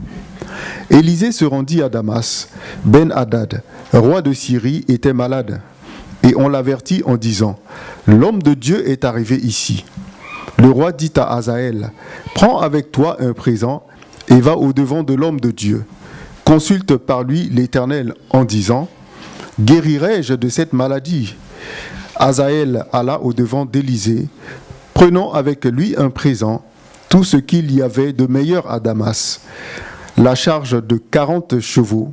Élisée se rendit à Damas. Ben-Hadad, roi de Syrie, était malade. et on l'avertit en disant, « L'homme de Dieu est arrivé ici. » Le roi dit à Hazaël, « Prends avec toi un présent et va au-devant de l'homme de Dieu. Consulte par lui l'Éternel en disant, « Guérirai-je de cette maladie ?» Hazaël alla au-devant d'Élisée, prenant avec lui un présent, tout ce qu'il y avait de meilleur à Damas, la charge de 40 chevaux,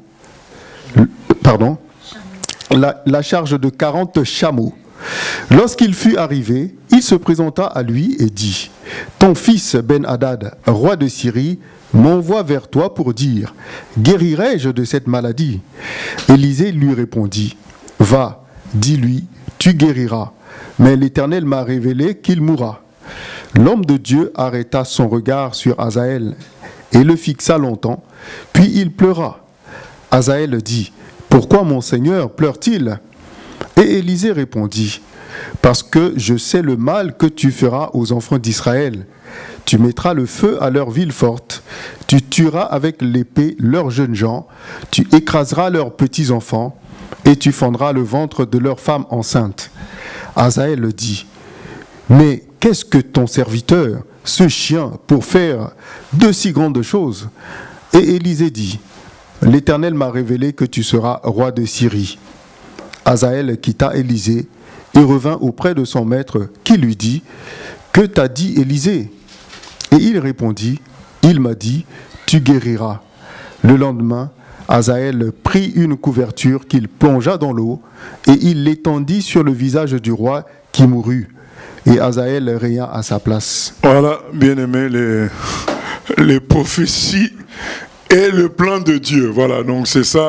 la charge de 40 chameaux. Lorsqu'il fut arrivé, il se présenta à lui et dit, « Ton fils Ben-Hadad, roi de Syrie, m'envoie vers toi pour dire, guérirai-je de cette maladie ?» Élisée lui répondit, « Va, dis-lui, tu guériras, mais l'Éternel m'a révélé qu'il mourra. » L'homme de Dieu arrêta son regard sur Hazaël et le fixa longtemps, puis il pleura. Hazaël dit, « Pourquoi mon Seigneur pleure-t-il » Et Élisée répondit, « Parce que je sais le mal que tu feras aux enfants d'Israël. Tu mettras le feu à leurs villes fortes, tu tueras avec l'épée leurs jeunes gens, tu écraseras leurs petits-enfants, et tu fendras le ventre de leurs femmes enceintes. » Hazaël dit, « Mais qu'est-ce que ton serviteur, ce chien, pour faire de si grandes choses ?» Et Élisée dit, « L'Éternel m'a révélé que tu seras roi de Syrie. » Hazaël quitta Élisée et revint auprès de son maître qui lui dit, « Que t'a dit Élisée ?» Et il répondit, « Il m'a dit, tu guériras. » Le lendemain, Hazaël prit une couverture qu'il plongea dans l'eau et il l'étendit sur le visage du roi qui mourut. Et Hazaël régna à sa place. Voilà, bien-aimés, les prophéties et le plan de Dieu. Voilà, donc c'est ça.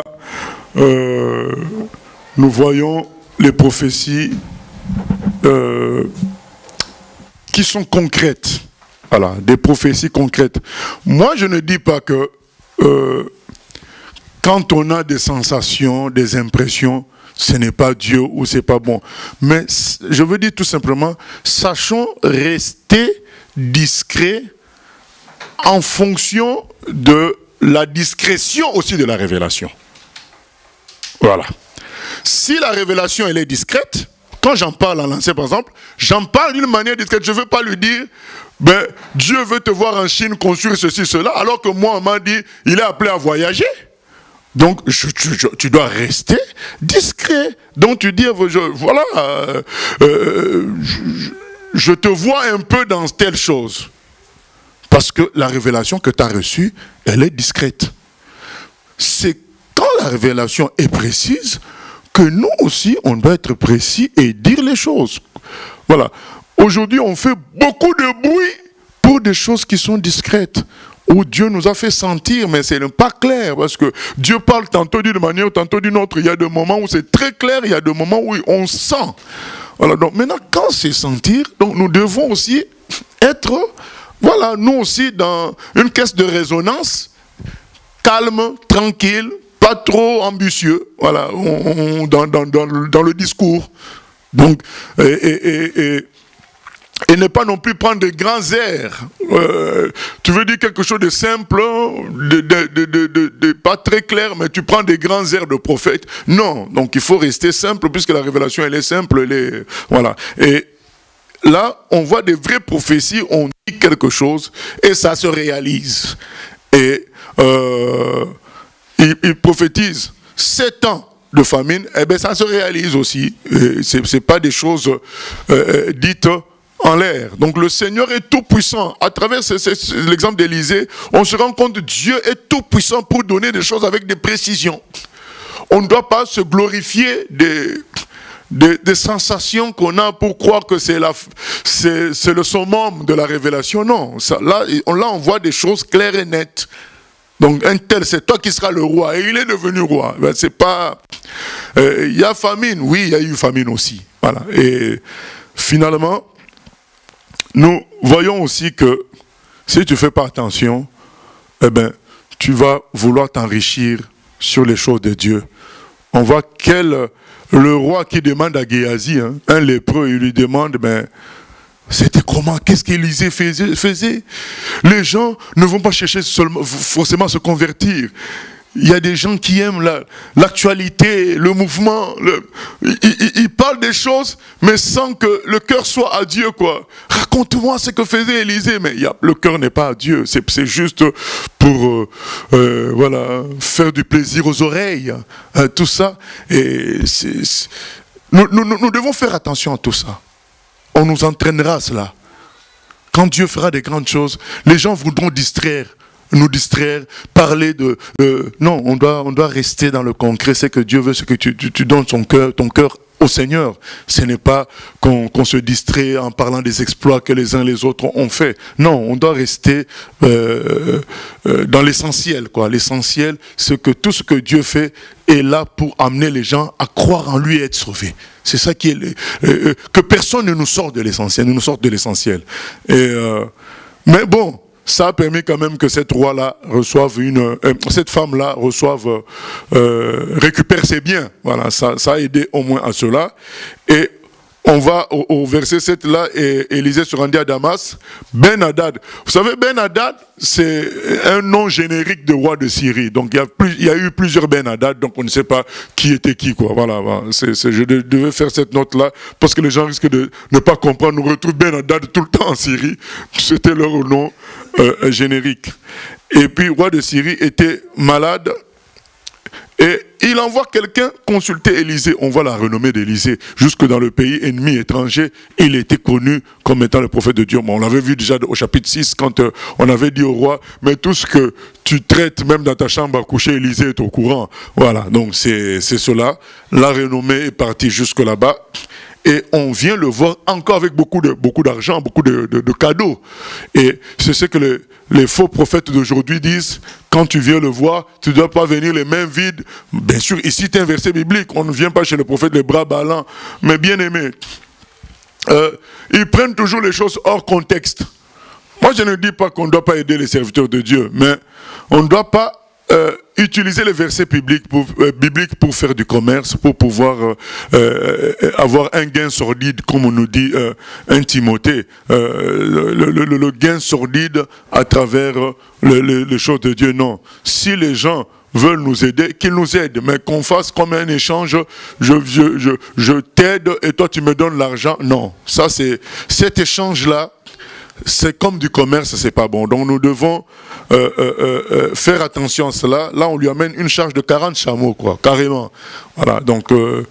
Nous voyons les prophéties qui sont concrètes. Voilà, des prophéties concrètes. Moi, je ne dis pas que quand on a des sensations, des impressions, ce n'est pas Dieu ou c'est pas bon. Mais je veux dire tout simplement, sachons rester discrets en fonction de la discrétion aussi de la révélation. Voilà. Si la révélation elle est discrète, quand j'en parle à l'ancien par exemple, j'en parle d'une manière discrète. Je ne veux pas lui dire, ben, Dieu veut te voir en Chine construire ceci, cela, alors que moi on m'a dit, il est appelé à voyager. Donc tu dois rester discret. Donc tu dis, voilà, je te vois un peu dans telle chose. Parce que la révélation que tu as reçue, elle est discrète. C'est quand la révélation est précise que nous aussi, on doit être précis et dire les choses. Voilà. Aujourd'hui, on fait beaucoup de bruit pour des choses qui sont discrètes, où Dieu nous a fait sentir, mais ce n'est pas clair, parce que Dieu parle tantôt d'une manière, tantôt d'une autre. Il y a des moments où c'est très clair, il y a des moments où on sent. Voilà. Donc maintenant, quand c'est sentir, donc nous devons aussi être, voilà, nous aussi dans une caisse de résonance, calme, tranquille, pas trop ambitieux, voilà, dans le discours. Donc, et ne pas non plus prendre de grands airs. Tu veux dire quelque chose de simple, de pas très clair, mais tu prends des grands airs de prophète. Non, donc il faut rester simple, puisque la révélation, elle est simple, elle est, voilà. Et là, on voit des vraies prophéties, on dit quelque chose, et ça se réalise. Et il prophétise 7 ans de famine, eh bien ça se réalise aussi. C'est pas des choses dites en l'air. Donc le Seigneur est tout puissant. À travers l'exemple d'Élisée, on se rend compte que Dieu est tout puissant pour donner des choses avec des précisions. On ne doit pas se glorifier des sensations qu'on a pour croire que c'est le summum de la révélation. Non, là on voit des choses claires et nettes. Donc un tel, c'est toi qui seras le roi. Et il est devenu roi. Ben, c'est pas... Il y a famine. Oui, il y a eu famine aussi. Voilà. Et finalement, nous voyons aussi que si tu ne fais pas attention, eh ben, tu vas vouloir t'enrichir sur les choses de Dieu. On voit le roi qui demande à Géasi, hein, un lépreux, il lui demande, ben, c'était comment? Qu'est-ce qu'Élisée faisait? Les gens ne vont pas chercher forcément à se convertir. il y a des gens qui aiment l'actualité, le mouvement. Ils parlent des choses, mais sans que le cœur soit à Dieu, quoi. Raconte-moi ce que faisait Élisée. Mais le cœur n'est pas à Dieu. C'est juste pour voilà, faire du plaisir aux oreilles. Tout ça. Et nous devons faire attention à tout ça. On nous entraînera à cela. Quand Dieu fera des grandes choses, les gens voudront nous distraire, parler de... non, on doit rester dans le concret. C'est que Dieu veut ce que tu donnes ton cœur au Seigneur. Ce n'est pas qu'on se distrait en parlant des exploits que les uns et les autres ont fait. Non, on doit rester dans l'essentiel, quoi. L'essentiel, c'est que tout ce que Dieu fait est là pour amener les gens à croire en lui et être sauvés. C'est ça qui est... que personne ne nous sorte de l'essentiel, nous sorte de l'essentiel. Mais bon, ça a permis quand même que cette roi-là reçoive cette femme-là récupère ses biens. Voilà, ça a aidé au moins à cela. Et on va au verset 7 là, et Élisée se rendit à Damas. Ben-Hadad. Vous savez, Ben-Hadad, c'est un nom générique de roi de Syrie. Donc il y a eu plusieurs Ben-Hadad, donc on ne sait pas qui était qui, quoi. Voilà, je devais faire cette note-là, parce que les gens risquent de ne pas comprendre. Nous retrouvons Ben-Hadad tout le temps en Syrie. C'était leur nom générique. Et puis, roi de Syrie était malade. Et il envoie quelqu'un consulter Élisée. On voit la renommée d'Élisée. Jusque dans le pays ennemi étranger, il était connu comme étant le prophète de Dieu. Bon, on l'avait vu déjà au chapitre 6, quand on avait dit au roi, mais tout ce que tu traites, même dans ta chambre à coucher, Élisée est au courant. Voilà, donc c'est cela. La renommée est partie jusque là-bas. Et on vient le voir encore avec beaucoup d'argent, beaucoup de cadeaux. Et c'est ce que les faux prophètes d'aujourd'hui disent. Quand tu viens le voir, tu ne dois pas venir les mains vides. Bien sûr, ici, c'est un verset biblique. On ne vient pas chez le prophète les bras ballants. Mais bien aimé, ils prennent toujours les choses hors contexte. Moi, je ne dis pas qu'on ne doit pas aider les serviteurs de Dieu, mais on ne doit pas utiliser les versets bibliques pour faire du commerce, pour pouvoir avoir un gain sordide, comme on nous dit 1 Timothée, le gain sordide à travers les choses de Dieu. Non, si les gens veulent nous aider, qu'ils nous aident, mais qu'on fasse comme un échange, je t'aide et toi tu me donnes l'argent. Non, ça c'est cet échange-là. C'est comme du commerce, c'est pas bon. Donc nous devons faire attention à cela. Là, on lui amène une charge de 40 chameaux, quoi, carrément. Voilà, donc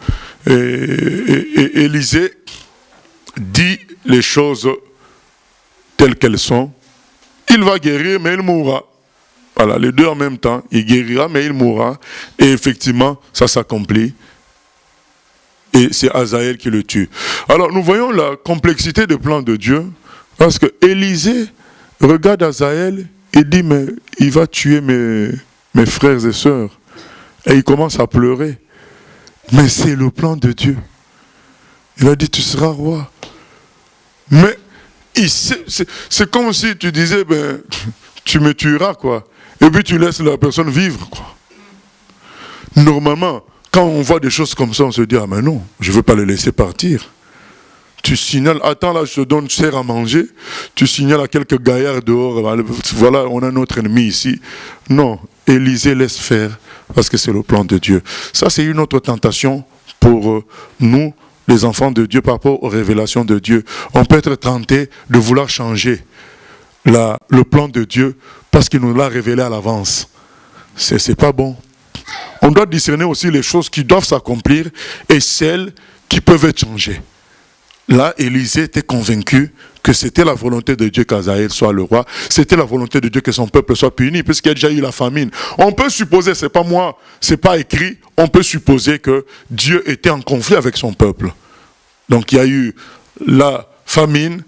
Élisée dit les choses telles qu'elles sont. Il va guérir, mais il mourra. Voilà, les deux en même temps. Il guérira, mais il mourra. Et effectivement, ça s'accomplit. Et c'est Hazaël qui le tue. Alors, nous voyons la complexité des plans de Dieu. Parce que Élisée regarde Hazaël et dit, mais il va tuer mes frères et sœurs. Et il commence à pleurer. Mais c'est le plan de Dieu. Il a dit, tu seras roi. Mais c'est comme si tu disais, ben, tu me tueras, quoi. Et puis tu laisses la personne vivre, quoi. Normalement, quand on voit des choses comme ça, on se dit, ah mais non, je ne veux pas le laisser partir. Tu signales, attends là, je te donne, tu sers à manger, tu signales à quelques gaillards dehors, voilà, on a notre ennemi ici. Non, Élisée laisse faire, parce que c'est le plan de Dieu. Ça, c'est une autre tentation pour nous, les enfants de Dieu, par rapport aux révélations de Dieu. On peut être tenté de vouloir changer le plan de Dieu, parce qu'il nous l'a révélé à l'avance. C'est pas bon. On doit discerner aussi les choses qui doivent s'accomplir et celles qui peuvent être changées. Là, Élisée était convaincu que c'était la volonté de Dieu qu'Hazaël soit le roi. C'était la volonté de Dieu que son peuple soit puni, puisqu'il y a déjà eu la famine. On peut supposer, c'est pas moi, c'est pas écrit, on peut supposer que Dieu était en conflit avec son peuple. Donc il y a eu la famine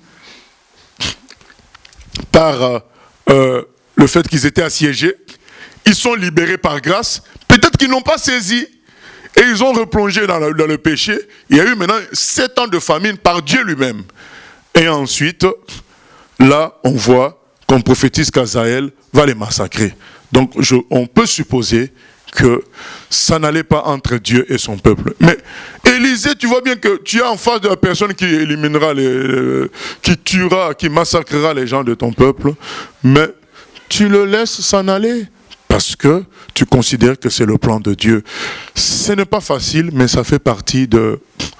par le fait qu'ils étaient assiégés. Ils sont libérés par grâce. Peut-être qu'ils n'ont pas saisi. Et ils ont replongé dans le péché. Il y a eu maintenant 7 ans de famine par Dieu lui-même. Et ensuite, là, on voit qu'on prophétise qu'Hazaël va les massacrer. Donc, on peut supposer que ça n'allait pas entre Dieu et son peuple. Mais Élisée, tu vois bien que tu es en face de la personne qui éliminera, qui tuera, qui massacrera les gens de ton peuple. Mais tu le laisses s'en aller. parce que tu considères que c'est le plan de Dieu. Ce n'est pas facile, mais ça fait partie de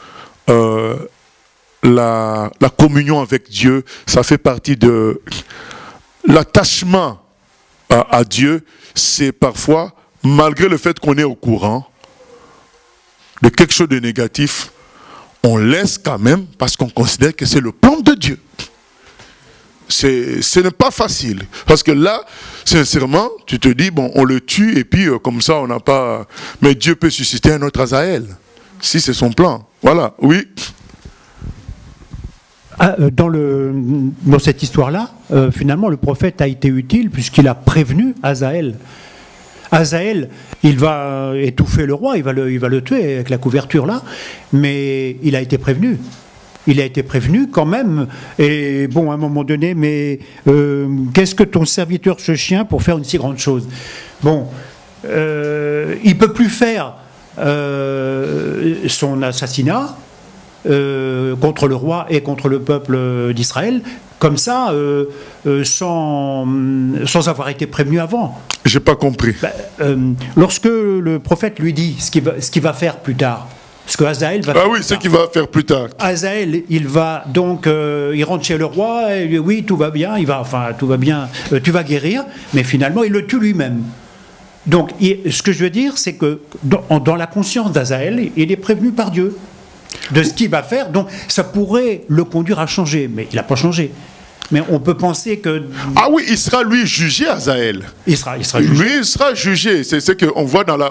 la communion avec Dieu, ça fait partie de l'attachement à Dieu. C'est parfois, malgré le fait qu'on est au courant de quelque chose de négatif, on laisse quand même parce qu'on considère que c'est le plan de Dieu. Ce n'est pas facile. Parce que là, sincèrement, tu te dis, bon, on le tue et puis comme ça, on n'a pas... Mais Dieu peut susciter un autre Azaël, si c'est son plan. Voilà, oui. Dans cette histoire-là, finalement, le prophète a été utile puisqu'il a prévenu Azaël. Azaël, il va étouffer le roi, il va le tuer avec la couverture là, mais il a été prévenu. Il a été prévenu quand même, et bon, à un moment donné, mais qu'est-ce que ton serviteur, ce chien, pour faire une si grande chose? Bon, il ne peut plus faire son assassinat contre le roi et contre le peuple d'Israël, comme ça, sans avoir été prévenu avant. J'ai pas compris. Lorsque le prophète lui dit ce qu'il va faire plus tard, ce que Azaël va faire. Ah oui, ce qu'il va faire plus tard. Azaël, il va donc, il rentre chez le roi, et il dit, oui, tout va bien, tout va bien, tu vas guérir, mais finalement, il le tue lui-même. Donc, ce que je veux dire, c'est que dans la conscience d'Azaël, il est prévenu par Dieu de ce qu'il va faire, donc ça pourrait le conduire à changer, mais il n'a pas changé. Mais on peut penser que... Ah oui, il sera lui jugé, Azaël. Il sera jugé. Lui, il sera jugé. C'est ce qu'on voit dans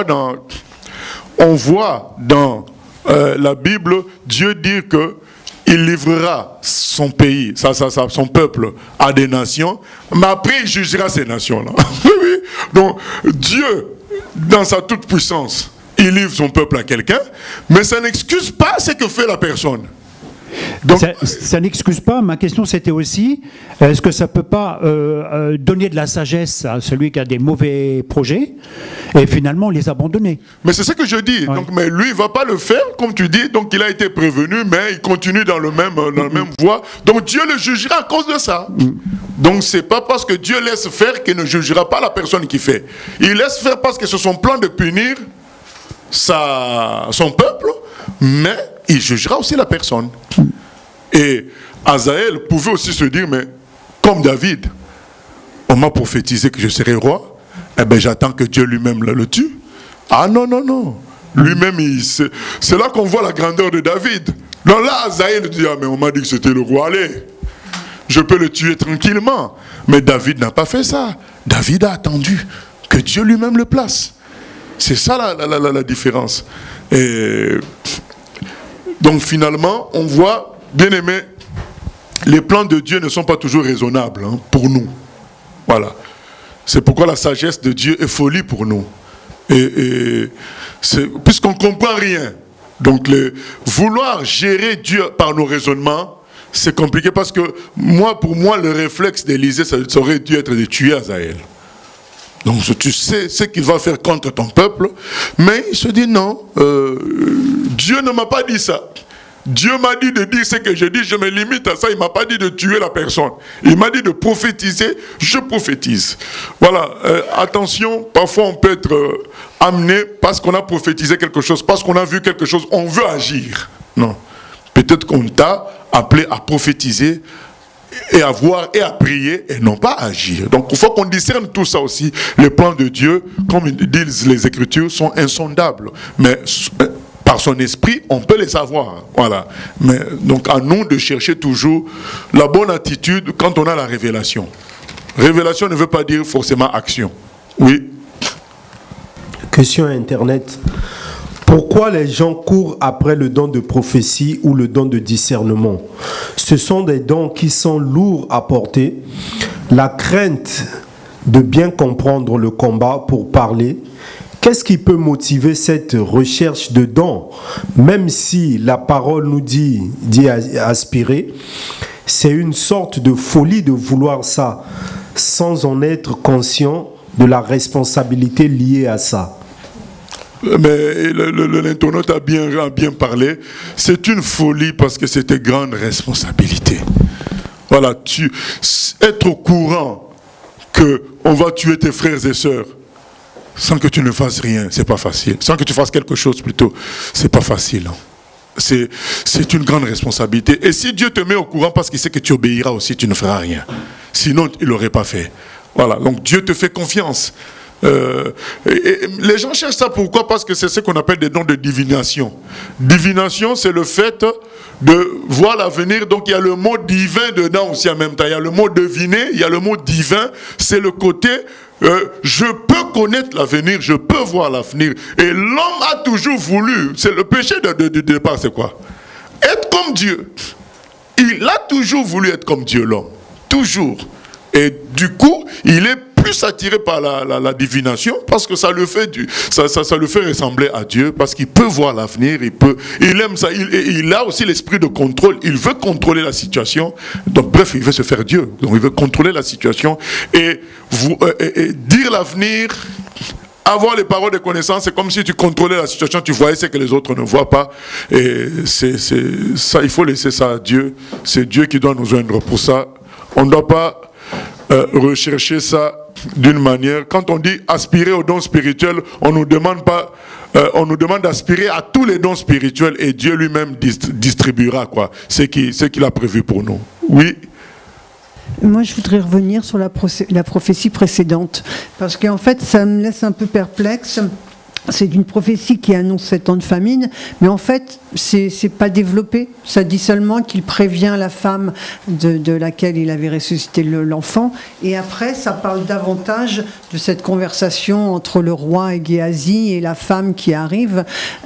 la Bible, Dieu dit qu'il livrera son pays, son peuple à des nations, mais après il jugera ces nations-là. Oui. Donc Dieu, dans sa toute puissance, il livre son peuple à quelqu'un, mais ça n'excuse pas ce que fait la personne. Donc, ça n'excuse pas. Ma question c'était aussi, est-ce que ça ne peut pas donner de la sagesse à celui qui a des mauvais projets et finalement les abandonner? Mais c'est ce que je dis. Ouais. Donc, mais lui, il ne va pas le faire, comme tu dis. Donc il a été prévenu, mais il continue dans la même voie. Donc Dieu le jugera à cause de ça. Donc c'est pas parce que Dieu laisse faire qu'il ne jugera pas la personne qui fait. Il laisse faire parce que c'est son plan de punir son peuple, mais il jugera aussi la personne. Et Azaël pouvait aussi se dire, mais comme David, on m'a prophétisé que je serai roi, eh bien j'attends que Dieu lui-même le tue. Ah non. Lui-même, c'est là qu'on voit la grandeur de David. Donc là, Azaël dit, ah mais on m'a dit que c'était le roi, allez, je peux le tuer tranquillement. Mais David n'a pas fait ça. David a attendu que Dieu lui-même le place. C'est ça la différence. Et donc finalement, on voit, bien aimé, les plans de Dieu ne sont pas toujours raisonnables pour nous. Voilà. C'est pourquoi la sagesse de Dieu est folie pour nous. Puisqu'on ne comprend rien. Donc vouloir gérer Dieu par nos raisonnements, c'est compliqué parce que pour moi, le réflexe d'Élisée, ça aurait dû être de tuer Azaël. Donc tu sais ce qu'il va faire contre ton peuple, mais il se dit non, Dieu ne m'a pas dit ça. Dieu m'a dit de dire ce que je dis, je me limite à ça, il ne m'a pas dit de tuer la personne. Il m'a dit de prophétiser, je prophétise. Voilà, attention, parfois on peut être amené parce qu'on a prophétisé quelque chose, parce qu'on a vu quelque chose, on veut agir. Non, peut-être qu'on t'a appelé à prophétiser, et à voir et à prier et non pas à agir. Donc il faut qu'on discerne tout ça aussi. Les plans de Dieu, comme disent les Écritures, sont insondables. Mais par son esprit, on peut les savoir. Voilà. Mais donc à nous de chercher toujours la bonne attitude quand on a la révélation. Révélation ne veut pas dire forcément action. Oui. Question Internet. Pourquoi les gens courent après le don de prophétie ou le don de discernement? Ce sont des dons qui sont lourds à porter. La crainte de bien comprendre le combat pour parler. Qu'est-ce qui peut motiver cette recherche de dons? Même si la parole nous dit aspirer, c'est une sorte de folie de vouloir ça, sans en être conscient de la responsabilité liée à ça. Mais l'internaute a bien parlé. C'est une folie parce que c'est une grande responsabilité. Voilà, être au courant qu'on va tuer tes frères et sœurs, sans que tu ne fasses rien, c'est pas facile. Sans que tu fasses quelque chose plutôt, c'est pas facile. C'est une grande responsabilité. Et si Dieu te met au courant parce qu'il sait que tu obéiras aussi, tu ne feras rien. Sinon, il l'aurait pas fait. Voilà, donc Dieu te fait confiance. Et les gens cherchent ça, pourquoi? Parce que c'est ce qu'on appelle des dons de divination. Divination, c'est le fait de voir l'avenir. Donc il y a le mot divin dedans aussi en même temps. Il y a le mot deviner, il y a le mot divin. C'est le côté je peux connaître l'avenir, je peux voir l'avenir. Et l'homme a toujours voulu, c'est le péché de départ, c'est quoi? Être comme Dieu. Il a toujours voulu être comme Dieu, l'homme. Toujours. Et du coup, il est plus attiré par la divination parce que ça le fait ressembler à Dieu, parce qu'il peut voir l'avenir, il aime ça, il a aussi l'esprit de contrôle, il veut contrôler la situation. Donc bref, il veut se faire Dieu, donc il veut contrôler la situation et dire l'avenir. Avoir les paroles de connaissance, c'est comme si tu contrôlais la situation, tu voyais ce que les autres ne voient pas. Et c'est ça, il faut laisser ça à Dieu. C'est Dieu qui doit nous joindre pour ça. On ne doit pas rechercher ça d'une manière. Quand on dit aspirer aux dons spirituels, on nous demande pas, on nous demande d'aspirer à tous les dons spirituels et Dieu lui-même distribuera quoi, ce qu'il a prévu pour nous. Oui. Moi, je voudrais revenir sur la prophétie précédente, parce qu'en fait, ça me laisse un peu perplexe. C'est une prophétie qui annonce 7 ans de famine, mais en fait, c'est pas développé. Ça dit seulement qu'il prévient la femme de laquelle il avait ressuscité l'enfant. Et après, ça parle davantage de cette conversation entre le roi et Géasi et la femme qui arrive.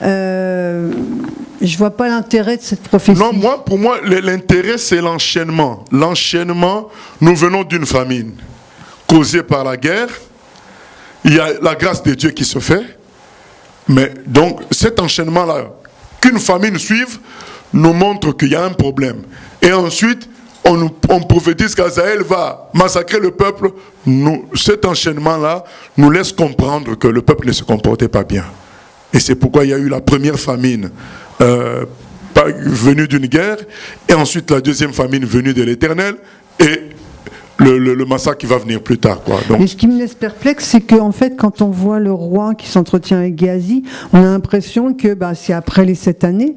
Je vois pas l'intérêt de cette prophétie. Non, pour moi, l'intérêt, c'est l'enchaînement. L'enchaînement, nous venons d'une famine causée par la guerre. Il y a la grâce de Dieu qui se fait. Mais donc cet enchaînement-là, qu'une famine suive, nous montre qu'il y a un problème. Et ensuite, on prophétise qu'Azaël va massacrer le peuple. Cet enchaînement-là nous laisse comprendre que le peuple ne se comportait pas bien. Et c'est pourquoi il y a eu la première famine venue d'une guerre, et ensuite la deuxième famine venue de l'Éternel, et le massacre qui va venir plus tard, quoi. Donc... Et ce qui me laisse perplexe, c'est qu'en fait, quand on voit le roi qui s'entretient avec Géasi, on a l'impression que c'est après les 7 années,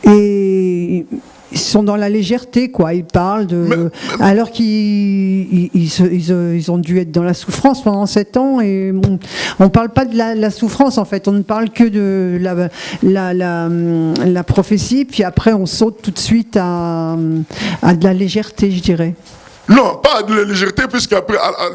et ils sont dans la légèreté, quoi. Ils parlent de... alors qu'ils ont dû être dans la souffrance pendant 7 ans, et on ne parle pas de la souffrance, en fait. On ne parle que de la prophétie, puis après, on saute tout de suite à de la légèreté, je dirais. Non, pas de la légèreté, puisqu'après,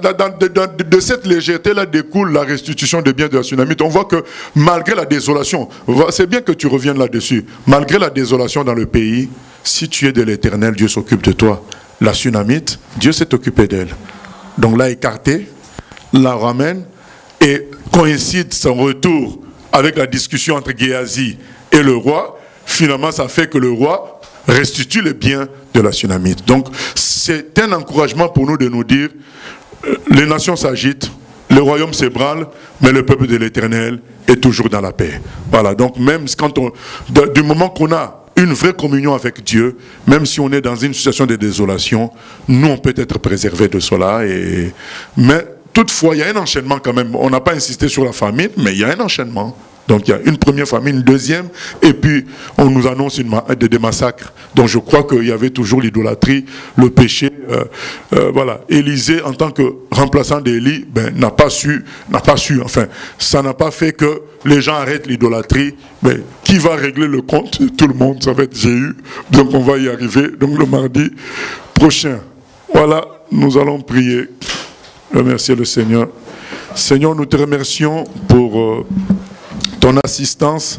de cette légèreté-là découle la restitution des biens de la Sunamite. On voit que malgré la désolation, c'est bien que tu reviennes là-dessus, malgré la désolation dans le pays, si tu es de l'Éternel, Dieu s'occupe de toi. La Sunamite, Dieu s'est occupé d'elle. Donc l'a écartée, la ramène, et coïncide son retour avec la discussion entre Géasi et le roi. Finalement, ça fait que le roi restitue les biens de la Sunamite. Donc, c'est un encouragement pour nous de nous dire, les nations s'agitent, le royaume s'ébranle, mais le peuple de l'Éternel est toujours dans la paix. Voilà, donc même quand du moment qu'on a une vraie communion avec Dieu, même si on est dans une situation de désolation, nous on peut être préservés de cela. Mais toutefois, il y a un enchaînement quand même. On n'a pas insisté sur la famine, mais il y a un enchaînement. Donc il y a une première famine, une deuxième, et puis on nous annonce des massacres. Donc je crois qu'il y avait toujours l'idolâtrie, le péché. Voilà, Élisée en tant que remplaçant d'Élie, n'a pas su, enfin, ça n'a pas fait que les gens arrêtent l'idolâtrie. Mais qui va régler le compte? Tout le monde, ça va être Jéhu. Donc on va y arriver. Donc le mardi prochain. Voilà, nous allons prier. Remercier le Seigneur. Seigneur, nous te remercions pour ton assistance.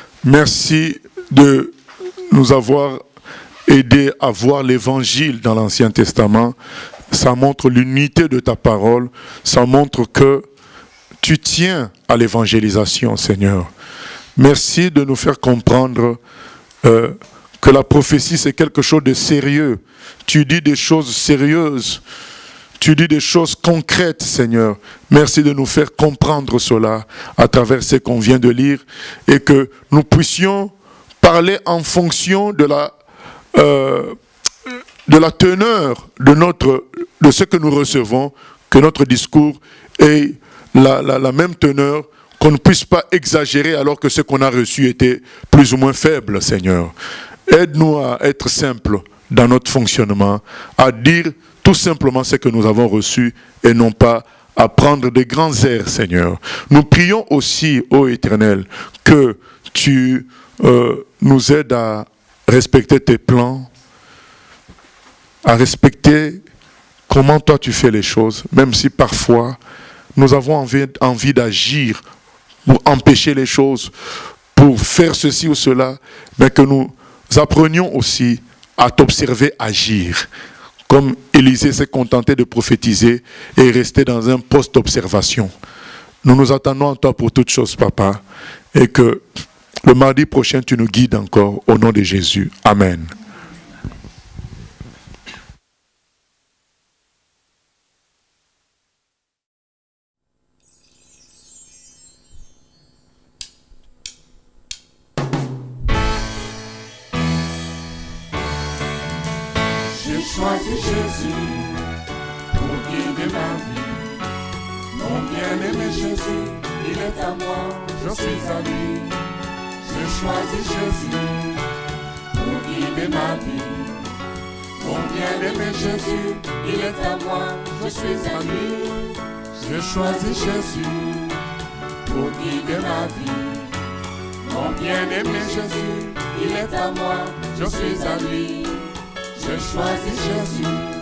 Merci de nous avoir aidé à voir l'évangile dans l'Ancien Testament. Ça montre l'unité de ta parole. Ça montre que tu tiens à l'évangélisation, Seigneur. Merci de nous faire comprendre que la prophétie, c'est quelque chose de sérieux. Tu dis des choses sérieuses. Tu dis des choses concrètes, Seigneur. Merci de nous faire comprendre cela à travers ce qu'on vient de lire et que nous puissions parler en fonction de la teneur de ce que nous recevons, que notre discours ait la même teneur, qu'on ne puisse pas exagérer alors que ce qu'on a reçu était plus ou moins faible, Seigneur. Aide-nous à être simples dans notre fonctionnement, à dire tout simplement ce que nous avons reçu et non pas à prendre de grands airs, Seigneur. Nous prions aussi, ô Éternel, que tu nous aides à respecter tes plans, à respecter comment toi tu fais les choses, même si parfois nous avons envie d'agir pour empêcher les choses, pour faire ceci ou cela, mais que nous apprenions aussi à t'observer agir. Comme Élisée s'est contenté de prophétiser et rester dans un poste d'observation. Nous nous attendons à toi pour toutes choses, Papa, et que le mardi prochain, tu nous guides encore au nom de Jésus. Amen. J'ai choisi Jésus pour guider ma vie. Mon bien-aimé Jésus, il est à moi, je suis à lui. J'ai choisi Jésus pour guider ma vie. Mon bien-aimé Jésus, il est à moi, je suis à lui. J'ai choisi Jésus pour guider ma vie. Mon bien-aimé Jésus, il est à moi, je suis à lui. J'ai choisi Jésus